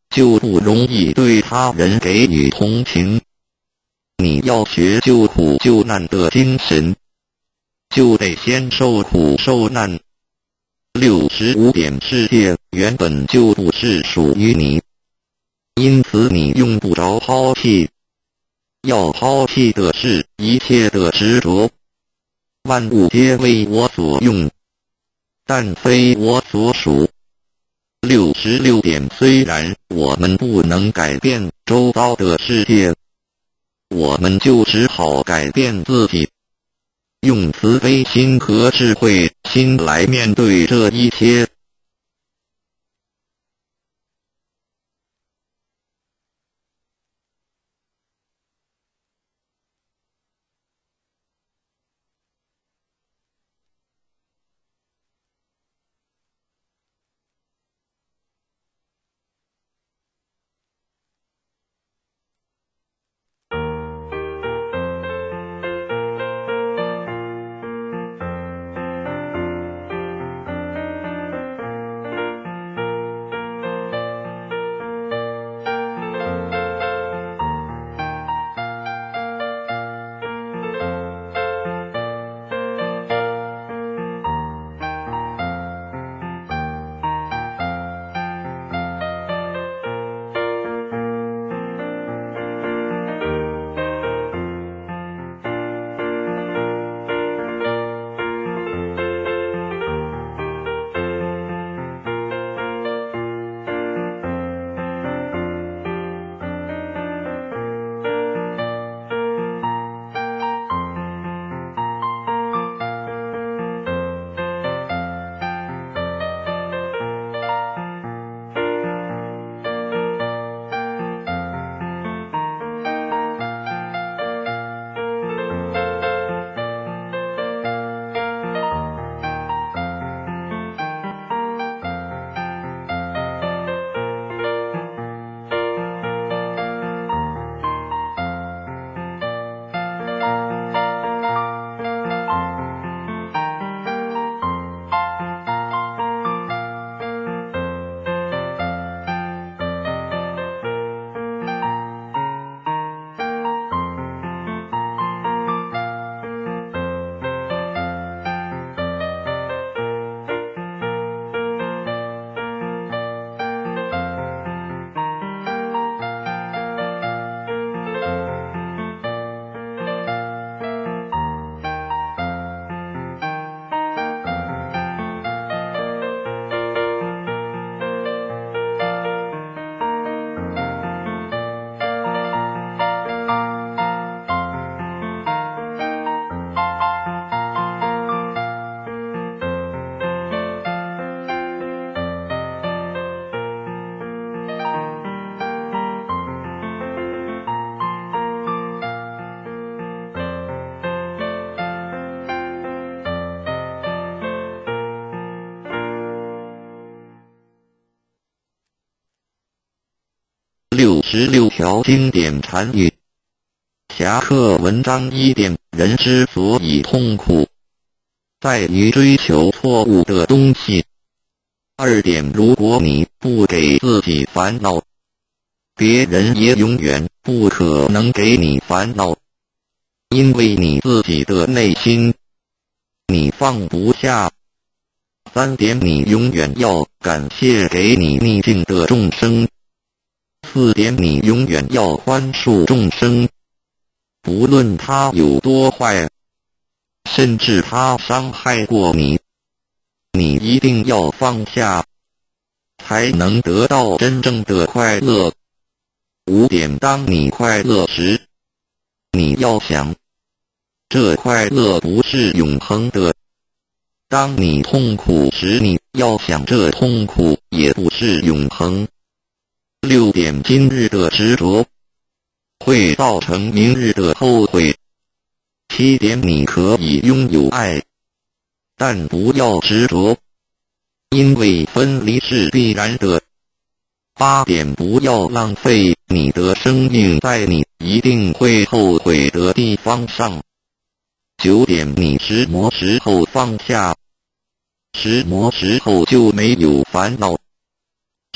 就不容易对他人给予同情。你要学救苦救难的精神，就得先受苦受难。65点世界原本就不是属于你，因此你用不着抛弃。要抛弃的是一切的执着。万物皆为我所用，但非我所属。66点虽然我们不能改变周遭的世界，我们就只好改变自己，用慈悲心和智慧心来面对这一切。66条经典禅语。侠客文章1点：人之所以痛苦，在于追求错误的东西。2点：如果你不给自己烦恼，别人也永远不可能给你烦恼，因为你自己的内心你放不下。3点：你永远要感谢给你逆境的众生。4点：你永远要宽恕众生，不论他有多坏，甚至他伤害过你，你一定要放下，才能得到真正的快乐。5点：当你快乐时，你要想，这快乐不是永恒的；当你痛苦时，你要想，这痛苦也不是永恒。6点：今日的执着会造成明日的后悔。7点：你可以拥有爱，但不要执着，因为分离是必然的。8点：不要浪费你的生命在你一定会后悔的地方上。9点：你石磨时候放下，石磨时候就没有烦恼。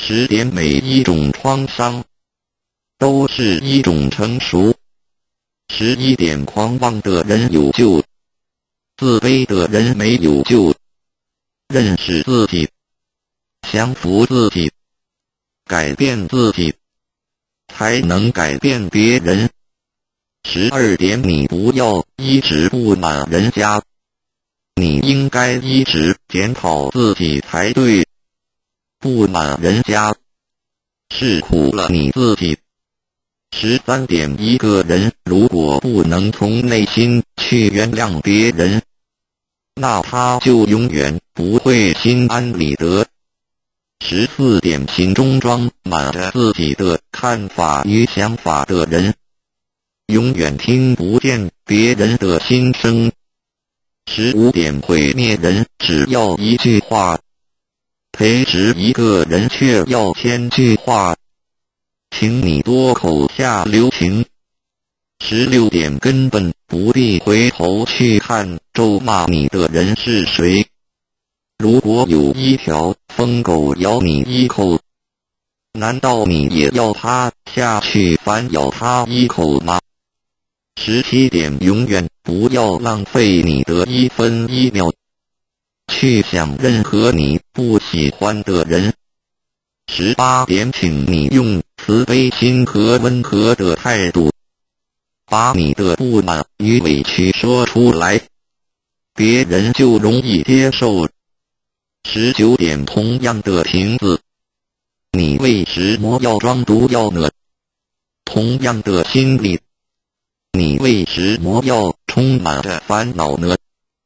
10点每一种创伤都是一种成熟。11点狂妄的人有救，自卑的人没有救。认识自己，降服自己，改变自己，才能改变别人。12点你不要一直不满人家，你应该一直检讨自己才对。不满人家，是苦了你自己。13点一个人如果不能从内心去原谅别人，那他就永远不会心安理得。14点心中装满着自己的看法与想法的人，永远听不见别人的心声。15点毁灭人只要一句话，培植一个人却要1000句话，请你多口下留情。16点根本不必回头去看咒骂你的人是谁。如果有一条疯狗咬你一口，难道你也要趴下去反咬它一口吗？17点永远不要浪费你的1分1秒去想任何你不喜欢的人。18点请你用慈悲心和温和的态度把你的不满与委屈说出来，别人就容易接受。19点同样的瓶子，你为什么要装毒药呢？同样的心理，你为什么要充满着烦恼呢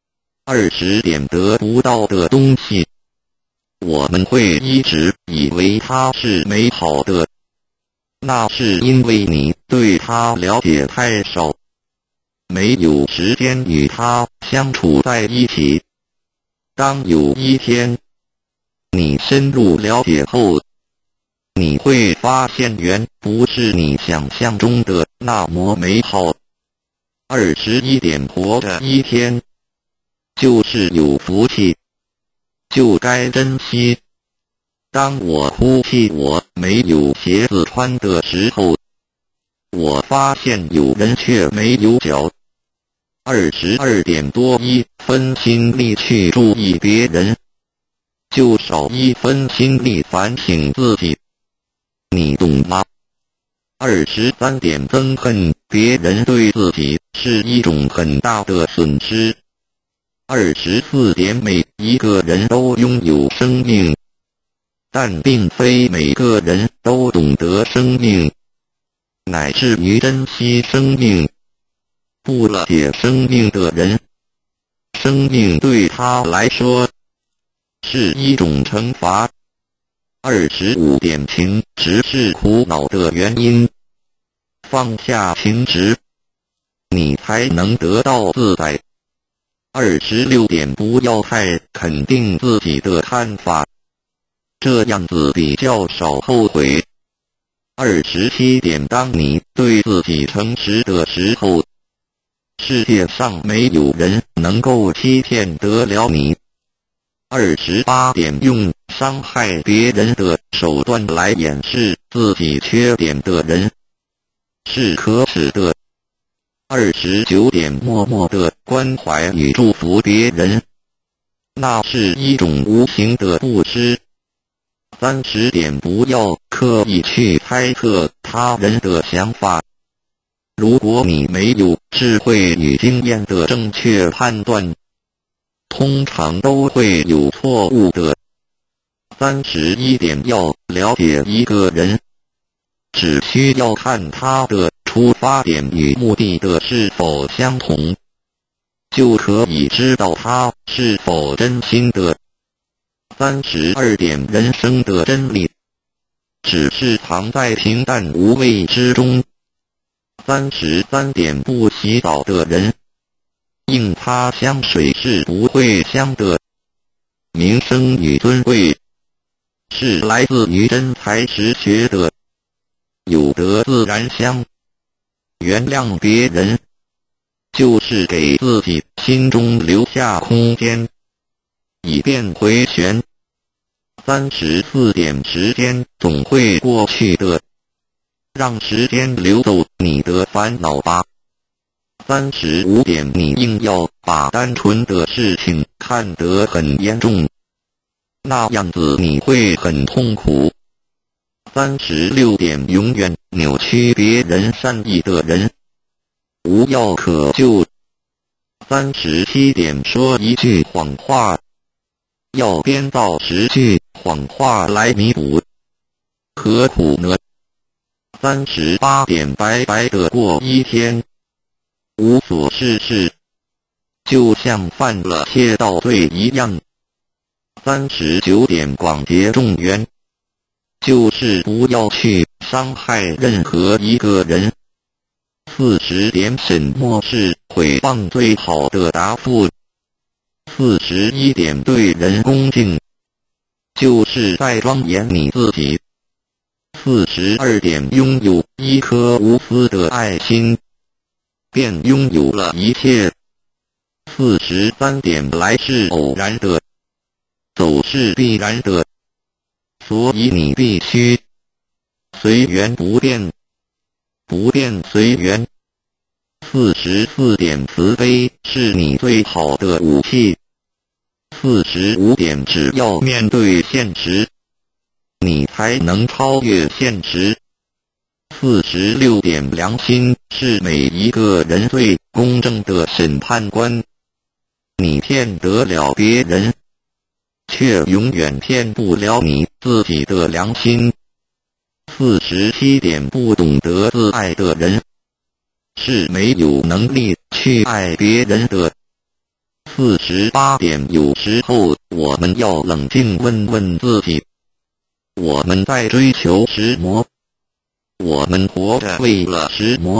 ？20点得不到的东西，我们会一直以为它是美好的，那是因为你对它了解太少，没有时间与它相处在一起。当有一天你深入了解后，你会发现原不是你想象中的那么美好。21点活着一天就是有福气，就该珍惜。当我哭泣我没有鞋子穿的时候，我发现有人却没有脚。22点多1分心力去注意别人，就少1分心力反省自己，你懂吗？23点憎恨别人对自己是一种很大的损失。24点每一个人都拥有生命，但并非每个人都懂得生命，乃至于珍惜生命。不了解生命的人，生命对他来说是一种惩罚。25点情执是苦恼的原因，放下情执，你才能得到自在。26点不要太肯定自己的看法，这样子比较少后悔。27点当你对自己诚实的时候，世界上没有人能够欺骗得了你。28点用伤害别人的手段来掩饰自己缺点的人是可耻的。29点默默的关怀与祝福别人，那是一种无形的布施。30点不要刻意去猜测他人的想法，如果你没有智慧与经验的正确判断，通常都会有错误的。31点要了解一个人，只需要看他的出发点与目的的是否相同，就可以知道他是否真心的。32点人生的真理，只是藏在平淡无味之中。33点不洗澡的人，硬擦香水是不会香的。名声与尊贵，是来自于真才实学的，有德自然香。原谅别人，就是给自己心中留下空间，以便回旋。 34点时间总会过去的，让时间流走你的烦恼吧。35点你硬要把单纯的事情看得很严重，那样子你会很痛苦。36点永远扭曲别人善意的人，无药可救。37点说一句谎话，要编造10句谎话来弥补，何苦呢？38点白白的过一天，无所事事，就像犯了窃盗罪一样。39点广结众缘，就是不要去伤害任何一个人。40点什么是诽谤最好的答复？41点对人恭敬，就是在庄严你自己。42点拥有一颗无私的爱心，便拥有了一切。43点来是偶然的，走是必然的，所以你必须随缘不变，不变随缘。44点慈悲是你最好的武器。45点只要面对现实，你才能超越现实。46点良心是每一个人最公正的审判官。你骗得了别人，却永远骗不了你自己的良心。47点不懂得自爱的人，是没有能力去爱别人的。48点有时候我们要冷静问问自己，我们在追求什么？我们活着为了什么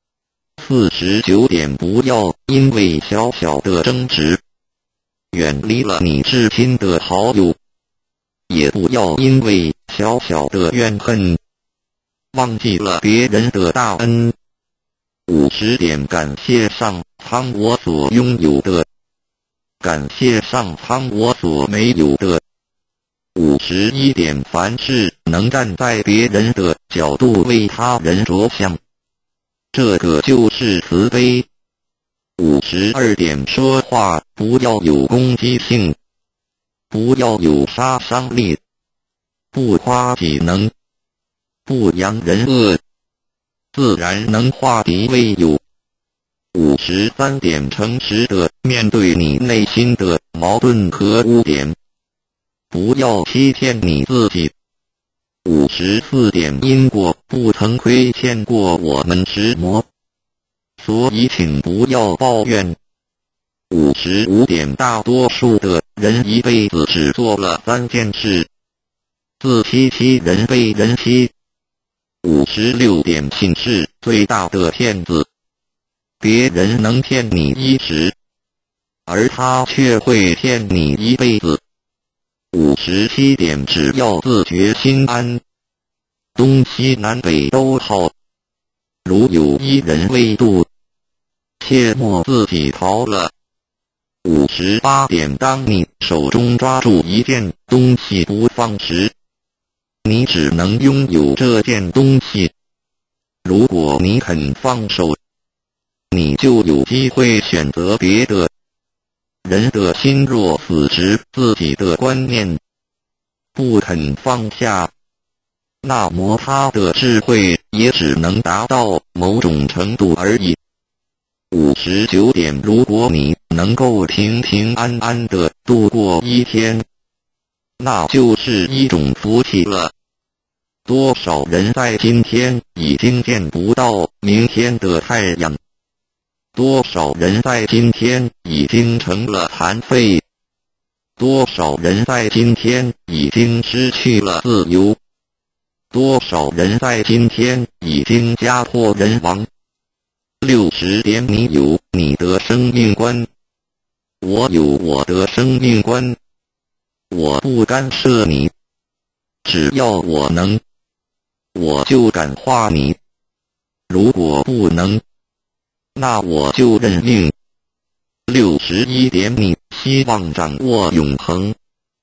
？49点不要因为小小的争执远离了你至亲的好友，也不要因为小小的怨恨忘记了别人的大恩。50点感谢上苍我所拥有的，感谢上苍我所没有的。51点凡事能站在别人的角度为他人着想，这个就是慈悲。52点说话不要有攻击性，不要有杀伤力，不夸己能，不扬人恶，自然能化敌为友。53点诚实的面对你内心的矛盾和污点，不要欺骗你自己。54点因果不曾亏欠过我们什么，所以请不要抱怨。55点大多数的人一辈子只做了3件事：自欺欺人被人欺。56点信是最大的骗子，别人能骗你一时，而他却会骗你一辈子。57点只要自觉心安，东西南北都好。如有一人未渡，切莫自己逃了。58点当你手中抓住一件东西不放时，你只能拥有这件东西。如果你肯放手，你就有机会选择别的。人的心若死执自己的观念，不肯放下，那么他的智慧也只能达到某种程度而已。59点如果你能够平平安安地度过一天，那就是一种福气了。多少人在今天已经见不到明天的太阳，多少人在今天已经成了残废，多少人在今天已经失去了自由，多少人在今天已经家破人亡。60点你有你的生命观，我有我的生命观，我不干涉你，只要我能，我就感化你，如果不能，那我就认命。61点你希望掌握永恒，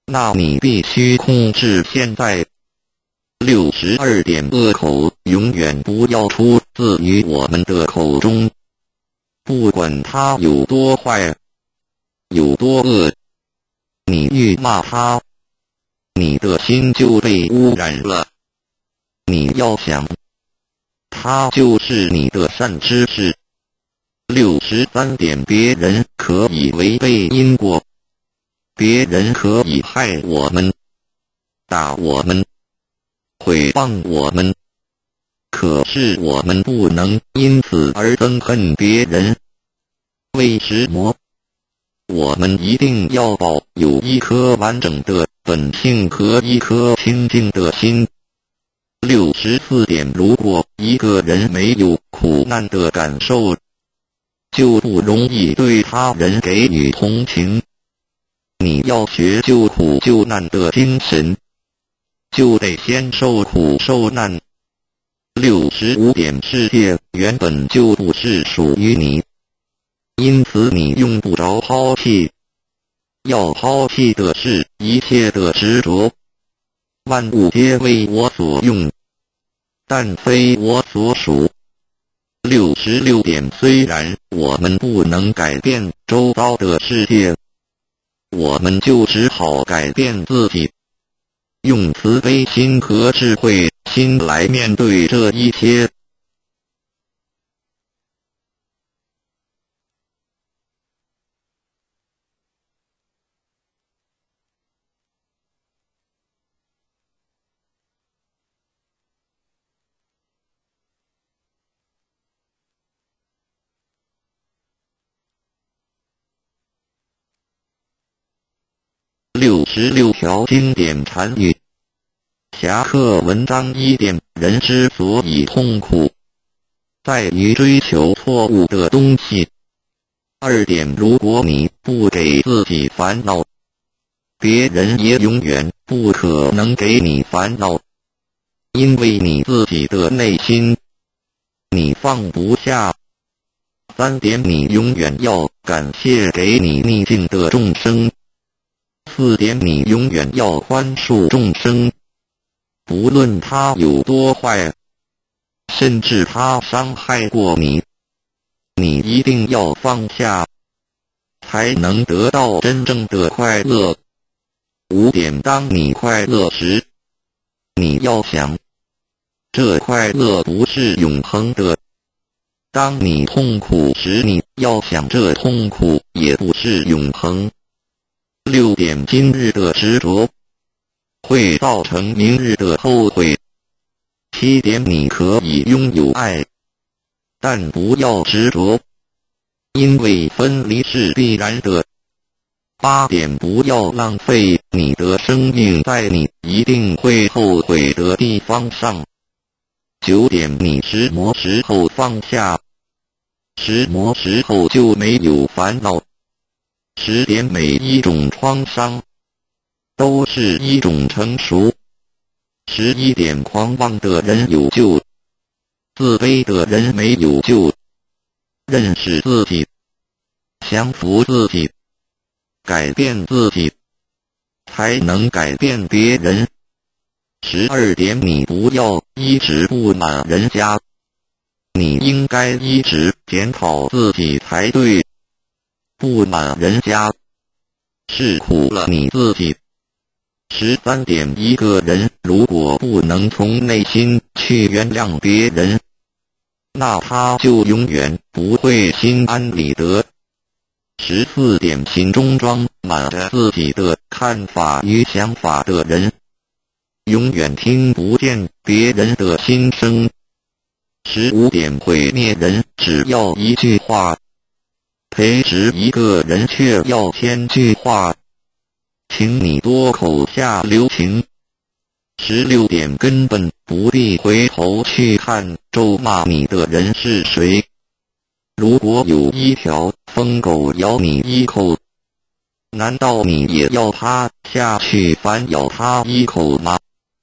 那你必须控制现在。62点恶口永远不要出自于我们的口中，不管他有多坏，有多恶，你愈骂他，你的心就被污染了。你要想，他就是你的善知识。63点别人可以违背因果，别人可以害我们，打我们，毁谤我们，可是我们不能因此而憎恨别人。为什么？我们一定要保有一颗完整的本性和一颗清净的心。64点如果一个人没有苦难的感受，就不容易对他人给予同情。你要学救苦救难的精神，就得先受苦受难。65点世界原本就不是属于你，因此你用不着抛弃。要抛弃的是一切的执着。万物皆为我所用，但非我所属。66点虽然我们不能改变周遭的世界，我们就只好改变自己，用慈悲心和智慧心来面对这一切。66条经典禅语。侠客文章1点，人之所以痛苦，在于追求错误的东西。2点，如果你不给自己烦恼，别人也永远不可能给你烦恼，因为你自己的内心，你放不下。3点，你永远要感谢给你逆境的众生。4点，你永远要宽恕众生，不论他有多坏，甚至他伤害过你，你一定要放下，才能得到真正的快乐。5点，当你快乐时，你要想，这快乐不是永恒的；当你痛苦时，你要想，这痛苦也不是永恒。6点，今日的执着会造成明日的后悔。7点，你可以拥有爱，但不要执着，因为分离是必然的。8点，不要浪费你的生命在你一定会后悔的地方上。9点，你什么时候放下，什么时候就没有烦恼。10点，每一种创伤都是一种成熟。11点，狂妄的人有救，自卑的人没有救。认识自己，降服自己，改变自己，才能改变别人。12点，你不要一直不满人家，你应该一直检讨自己才对。不满人家，是苦了你自己。13点，一个人如果不能从内心去原谅别人，那他就永远不会心安理得。14点，心中装满着自己的看法与想法的人，永远听不见别人的心声。15点，毁灭人只要一句话，培植一个人却要1000句话，请你多口下留情。16点，根本不必回头去看咒骂你的人是谁。如果有一条疯狗咬你一口，难道你也要趴下去反咬它一口吗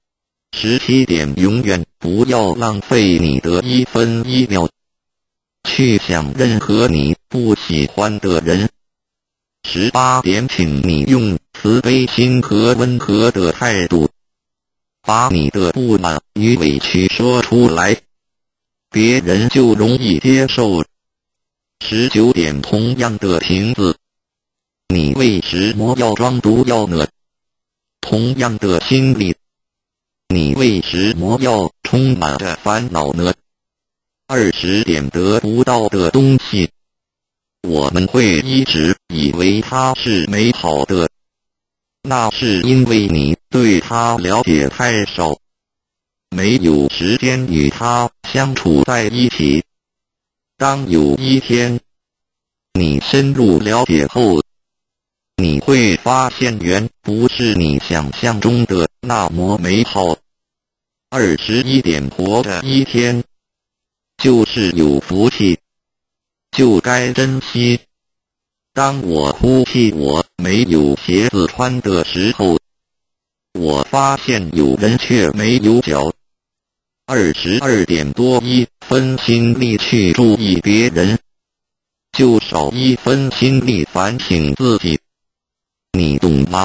？17点，永远不要浪费你的1分1秒去想任何你不喜欢的人。18点，请你用慈悲心和温和的态度，把你的不满与委屈说出来，别人就容易接受。19点同样的瓶子，你为什么要装毒药呢？同样的心理，你为什么要充满着烦恼呢？20点得不到的东西，我们会一直以为它是美好的，那是因为你对它了解太少，没有时间与它相处在一起。当有一天你深入了解后，你会发现原不是你想象中的那么美好。21点活着一天，就是有福气，就该珍惜。当我哭泣我没有鞋子穿的时候，我发现有人却没有脚。22点多1分心力去注意别人，就少1分心力反省自己，你懂吗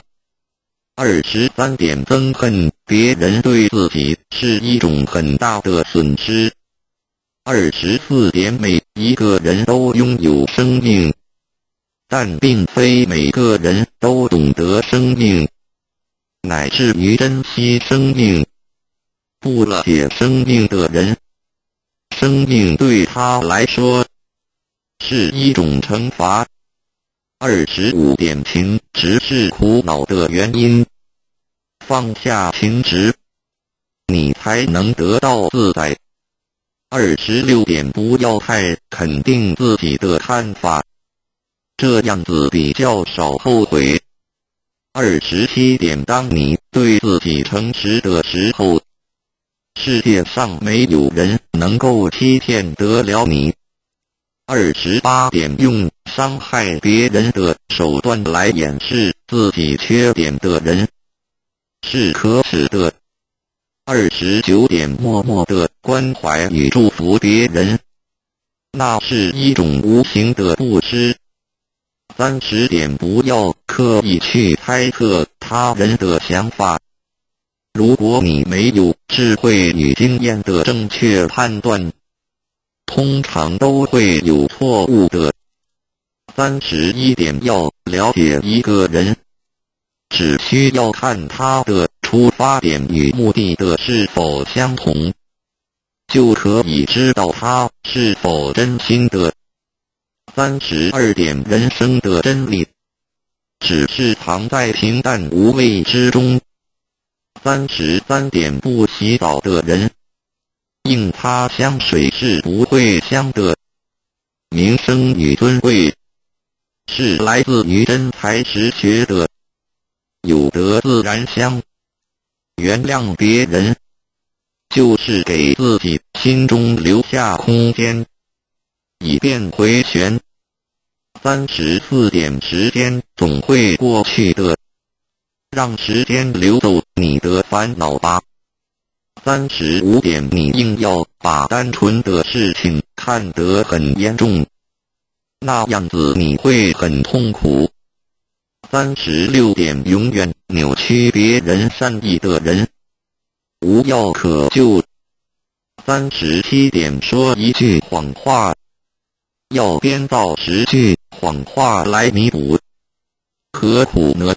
？23点憎恨别人对自己是一种很大的损失。24点每一个人都拥有生命，但并非每个人都懂得生命，乃至于珍惜生命。不了解生命的人，生命对他来说是一种惩罚。25点情执是苦恼的原因，放下情执，你才能得到自在。26点不要太肯定自己的看法，这样子比较少后悔。27点当你对自己诚实的时候，世界上没有人能够欺骗得了你。28点用伤害别人的手段来掩饰自己缺点的人，是可耻的。29点默默的关怀与祝福别人，那是一种无形的布施。30点不要刻意去猜测他人的想法，如果你没有智慧与经验的正确判断，通常都会有错误的。31点要了解一个人，只需要看他的出发点与目的的是否相同，就可以知道他是否真心的。32点人生的真理，只是藏在平淡无味之中。33点不洗澡的人，硬擦香水是不会香的。名声与尊贵，是来自于真才实学的，有德自然香。原谅别人，就是给自己心中留下空间，以便回旋。34点时间总会过去的，让时间流走你的烦恼吧。35点你硬要把单纯的事情看得很严重，那样子你会很痛苦。36点永远扭曲别人善意的人，无药可救。37点说一句谎话，要编造10句谎话来弥补，何苦呢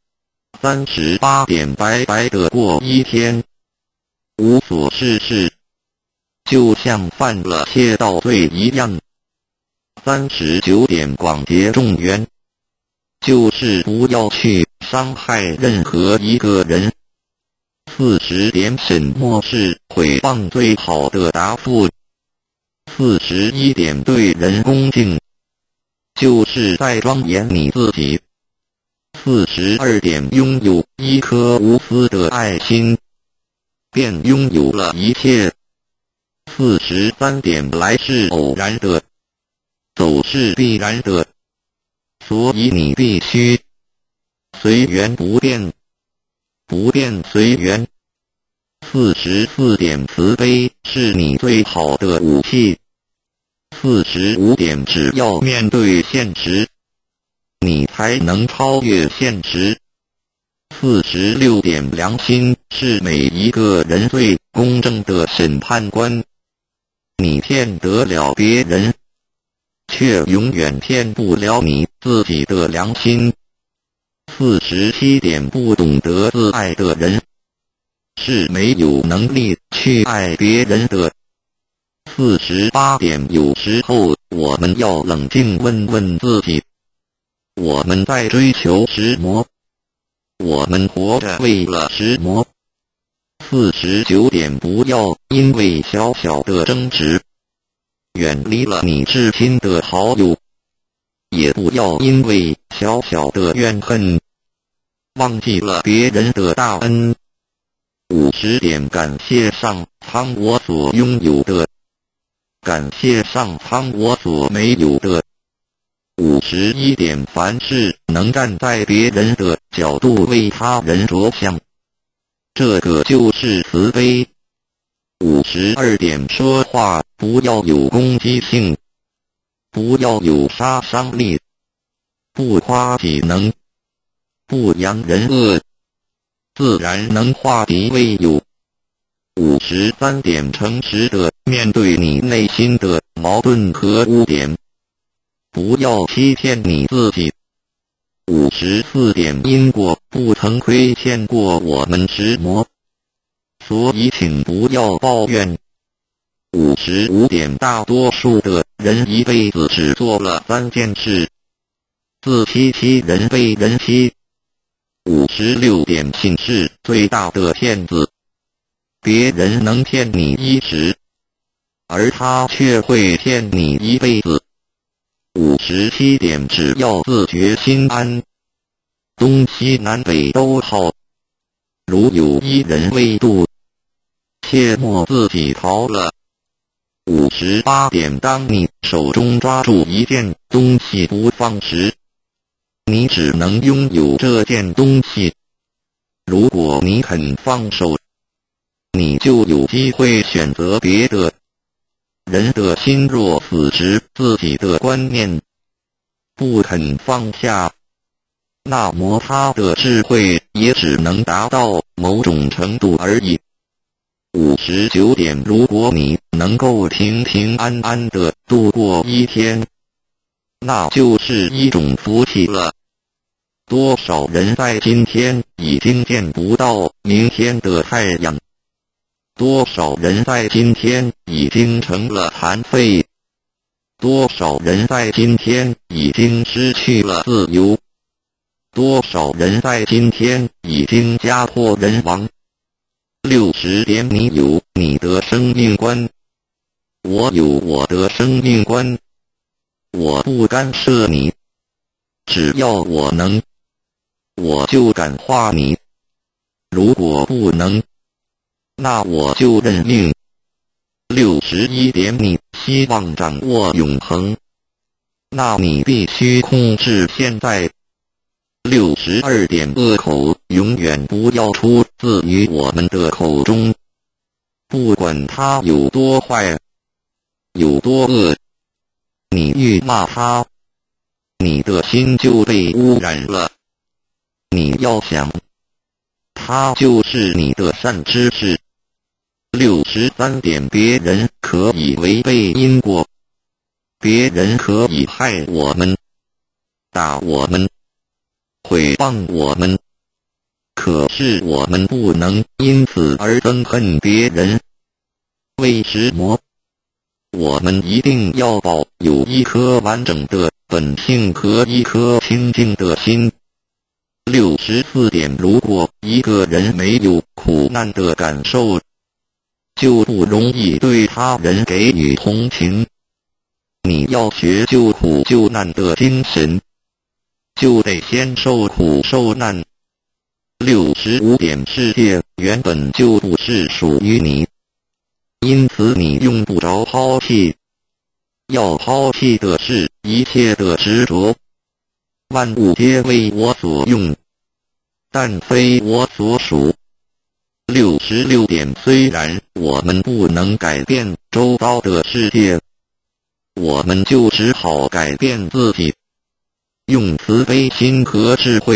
？38点白白的过一天，无所事事，就像犯了窃盗罪一样。39点广结众缘，就是不要去伤害任何一个人。40点什么是诽谤最好的答复？41点对人恭敬，就是在庄严你自己。42点拥有一颗无私的爱心，便拥有了一切。43点来是偶然的，走是必然的，所以你必须随缘不变，不变随缘。44点慈悲是你最好的武器。45点只要面对现实，你才能超越现实。 46点，良心是每一个人最公正的审判官。你骗得了别人，却永远骗不了你自己的良心。47点，不懂得自爱的人，是没有能力去爱别人的。48点，有时候我们要冷静问问自己，我们在追求什么？我们活着为了什么？49点，不要因为小小的争执远离了你至亲的好友，也不要因为小小的怨恨忘记了别人的大恩。50点，感谢上苍我所拥有的，感谢上苍我所没有的。51点，凡事能站在别人的角度为他人着想，这个就是慈悲。52点，说话不要有攻击性，不要有杀伤力，不夸己能，不扬人恶，自然能化敌为友。53点，诚实的面对你内心的矛盾和污点，不要欺骗你自己。54点，因果不曾亏欠过我们什么，所以请不要抱怨。55点，大多数的人一辈子只做了3件事：自欺欺人，被人欺。56点，信是最大的骗子，别人能骗你一时，而他却会骗你一辈子。57点，只要自觉心安，东西南北都好。如有一人未渡，切莫自己逃了。58点，当你手中抓住一件东西不放时，你只能拥有这件东西。如果你肯放手，你就有机会选择别的。人的心若死执自己的观念，不肯放下，那么他的智慧也只能达到某种程度而已。59点，如果你能够平平安安地度过一天，那就是一种福气了。多少人在今天已经见不到明天的太阳，多少人在今天已经成了残废，多少人在今天已经失去了自由，多少人在今天已经家破人亡。60点，你有你的生命观，我有我的生命观，我不干涉你，只要我能，我就感化你，如果不能，那我就认命。61点，你希望掌握永恒，那你必须控制现在。62点，恶口永远不要出自于我们的口中，不管他有多坏，有多恶，你愈骂他，你的心就被污染了。你要想，他就是你的善知识。63点，别人可以违背因果，别人可以害我们，打我们，毁谤我们，可是我们不能因此而憎恨别人。为什么？我们一定要保有一颗完整的本性和一颗清净的心。64点，如果一个人没有苦难的感受，就不容易对他人给予同情。你要学救苦救难的精神，就得先受苦受难。65点，世界原本就不是属于你，因此你用不着抛弃。要抛弃的是一切的执着。万物皆为我所用，但非我所属。66点，虽然我们不能改变周遭的世界，我们就只好改变自己，用慈悲心和智慧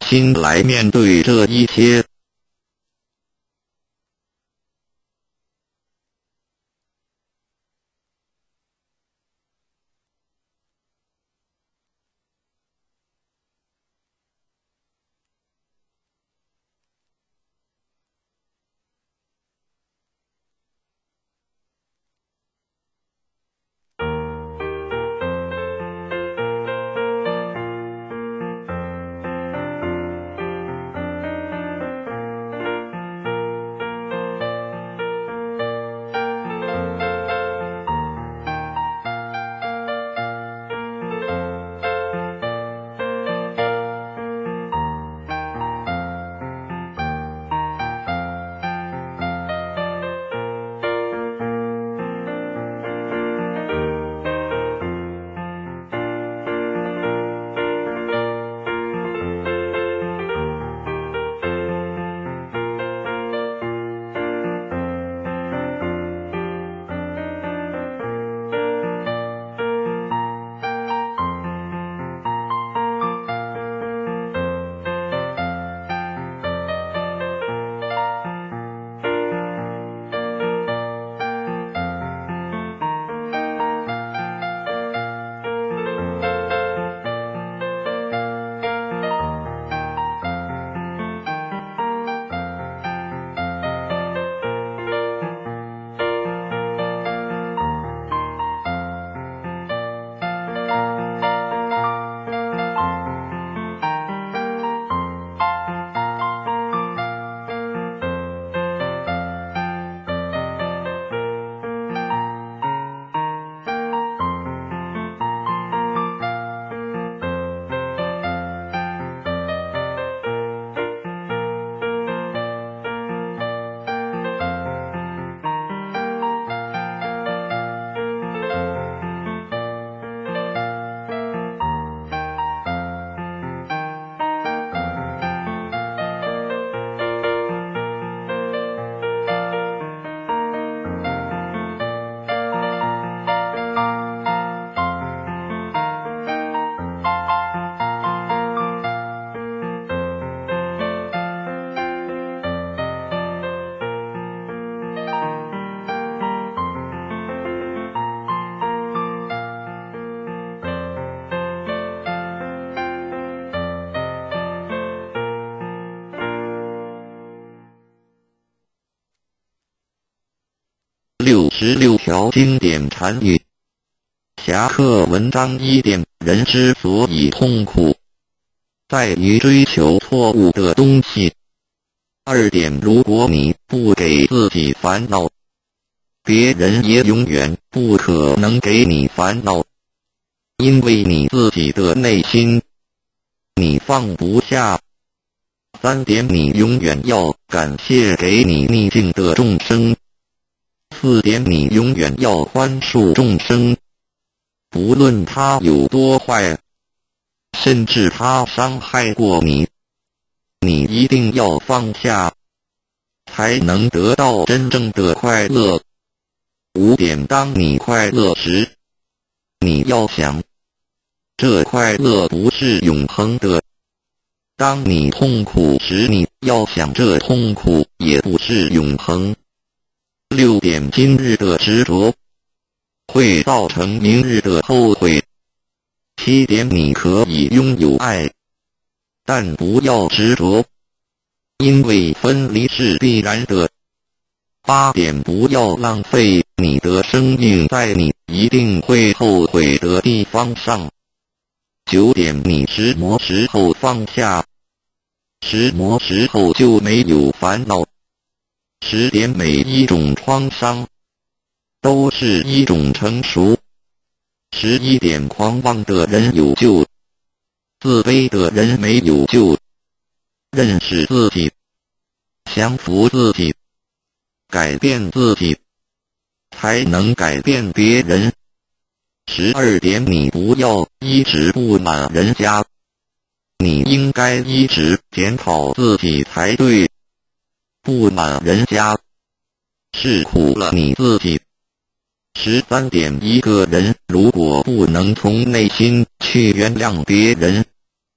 心来面对这一切。66条经典禅语。侠客文章1点，人之所以痛苦，在于追求错误的东西。2点，如果你不给自己烦恼，别人也永远不可能给你烦恼，因为你自己的内心，你放不下。3点，你永远要感谢给你逆境的众生。4点，你永远要宽恕众生，不论他有多坏，甚至他伤害过你，你一定要放下，才能得到真正的快乐。5点，当你快乐时，你要想，这快乐不是永恒的；当你痛苦时，你要想，这痛苦也不是永恒。6点，今日的执着会造成明日的后悔。7点，你可以拥有爱，但不要执着，因为分离是必然的。8点，不要浪费你的生命在你一定会后悔的地方上。9点，你石磨时候放下，石磨时候就没有烦恼。10点，每一种创伤都是一种成熟。11点，狂妄的人有救，自卑的人没有救。认识自己，降服自己，改变自己，才能改变别人。12点，你不要一直不满人家，你应该一直检讨自己才对。不满人家，是苦了你自己。13点，一个人如果不能从内心去原谅别人，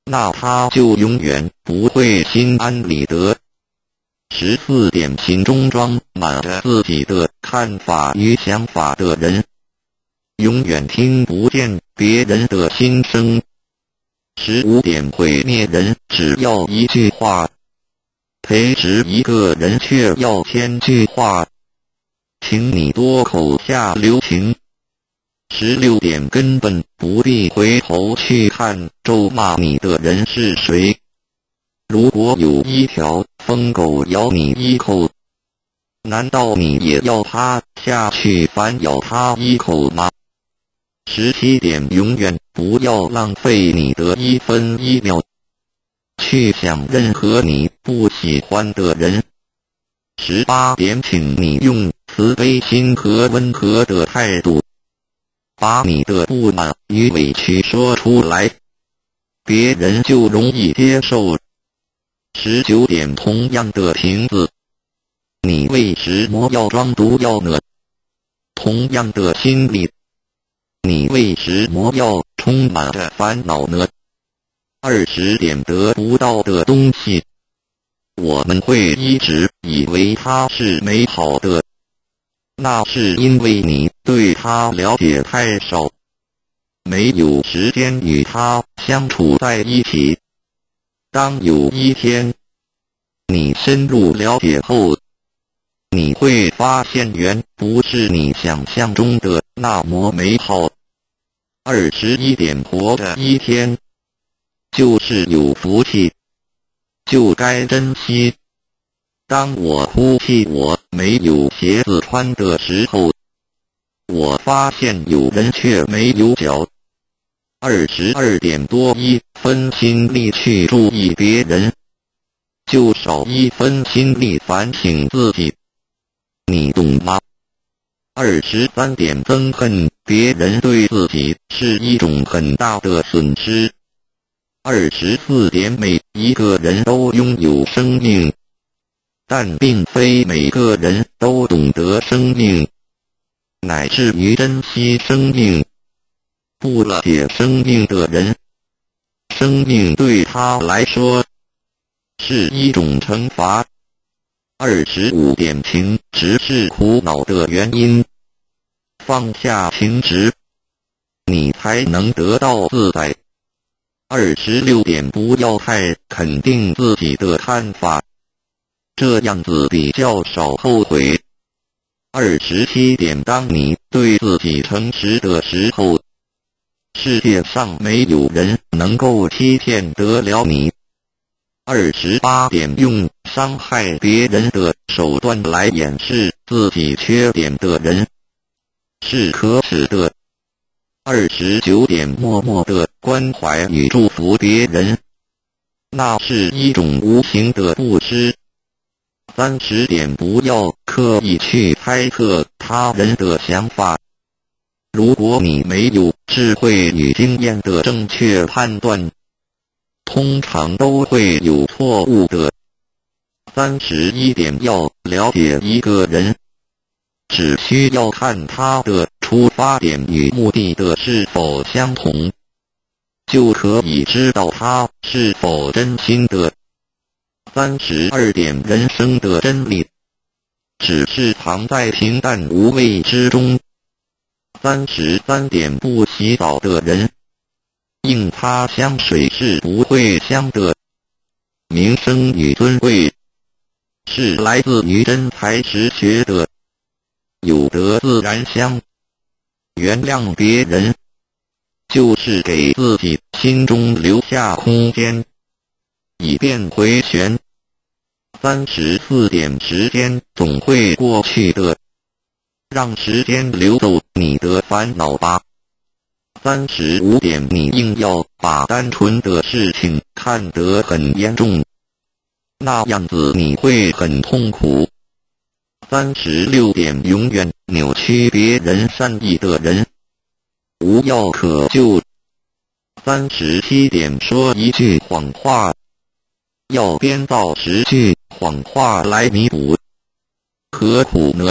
那他就永远不会心安理得。14点，心中装满着自己的看法与想法的人，永远听不见别人的心声。15点，毁灭人只要一句话，培植一个人却要1000句话，请你多口下留情。16点，根本不必回头去看咒骂你的人是谁。如果有一条疯狗咬你一口，难道你也要趴下去反咬它一口吗？17点，永远不要浪费你的1分1秒去想任何你不喜欢的人。18点，请你用慈悲心和温和的态度把你的不满与委屈说出来，别人就容易接受。19点，同样的瓶子，你为什么要装毒药呢？同样的心理，你为什么要充满着烦恼呢？20点，得不到的东西，我们会一直以为它是美好的，那是因为你对它了解太少，没有时间与它相处在一起。当有一天你深入了解后，你会发现原不是你想象中的那么美好。21点，活着一天就是有福气，就该珍惜。当我哭泣我没有鞋子穿的时候，我发现有人却没有脚。22点，多1分心力去注意别人，就少1分心力反省自己，你懂吗？23点，憎恨别人对自己是一种很大的损失。24点，每一个人都拥有生命，但并非每个人都懂得生命，乃至于珍惜生命。不了解生命的人，生命对他来说是一种惩罚。25点，情执是苦恼的原因，放下情执，你才能得到自在。26点，不要太肯定自己的看法，这样子比较少后悔。27点，当你对自己诚实的时候，世界上没有人能够欺骗得了你。28点，用伤害别人的手段来掩饰自己缺点的人是可耻的。29点，默默的关怀与祝福别人，那是一种无形的布施。30点，不要刻意去猜测他人的想法，如果你没有智慧与经验的正确判断，通常都会有错误的。31点，要了解一个人，只需要看他的出发点与目的的是否相同，就可以知道他是否真心的。32点，人生的真理只是藏在平淡无味之中。33点，不洗澡的人，硬擦香水是不会香的。名声与尊贵是来自于真才实学的，有德自然香。原谅别人，就是给自己心中留下空间，以便回旋。34点，时间总会过去的，让时间流走你的烦恼吧。35点，你硬要把单纯的事情看得很严重，那样子你会很痛苦。36点，永远扭曲别人善意的人，无药可救。37点，说一句谎话，要编造10句谎话来弥补，何苦呢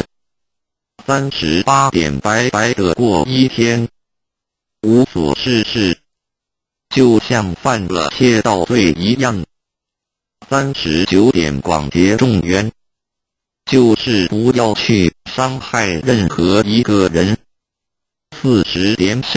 ？38点，白白的过一天，无所事事， 就像犯了窃盗罪一样。39点广结众缘，就是不要去伤害任何一个人。40点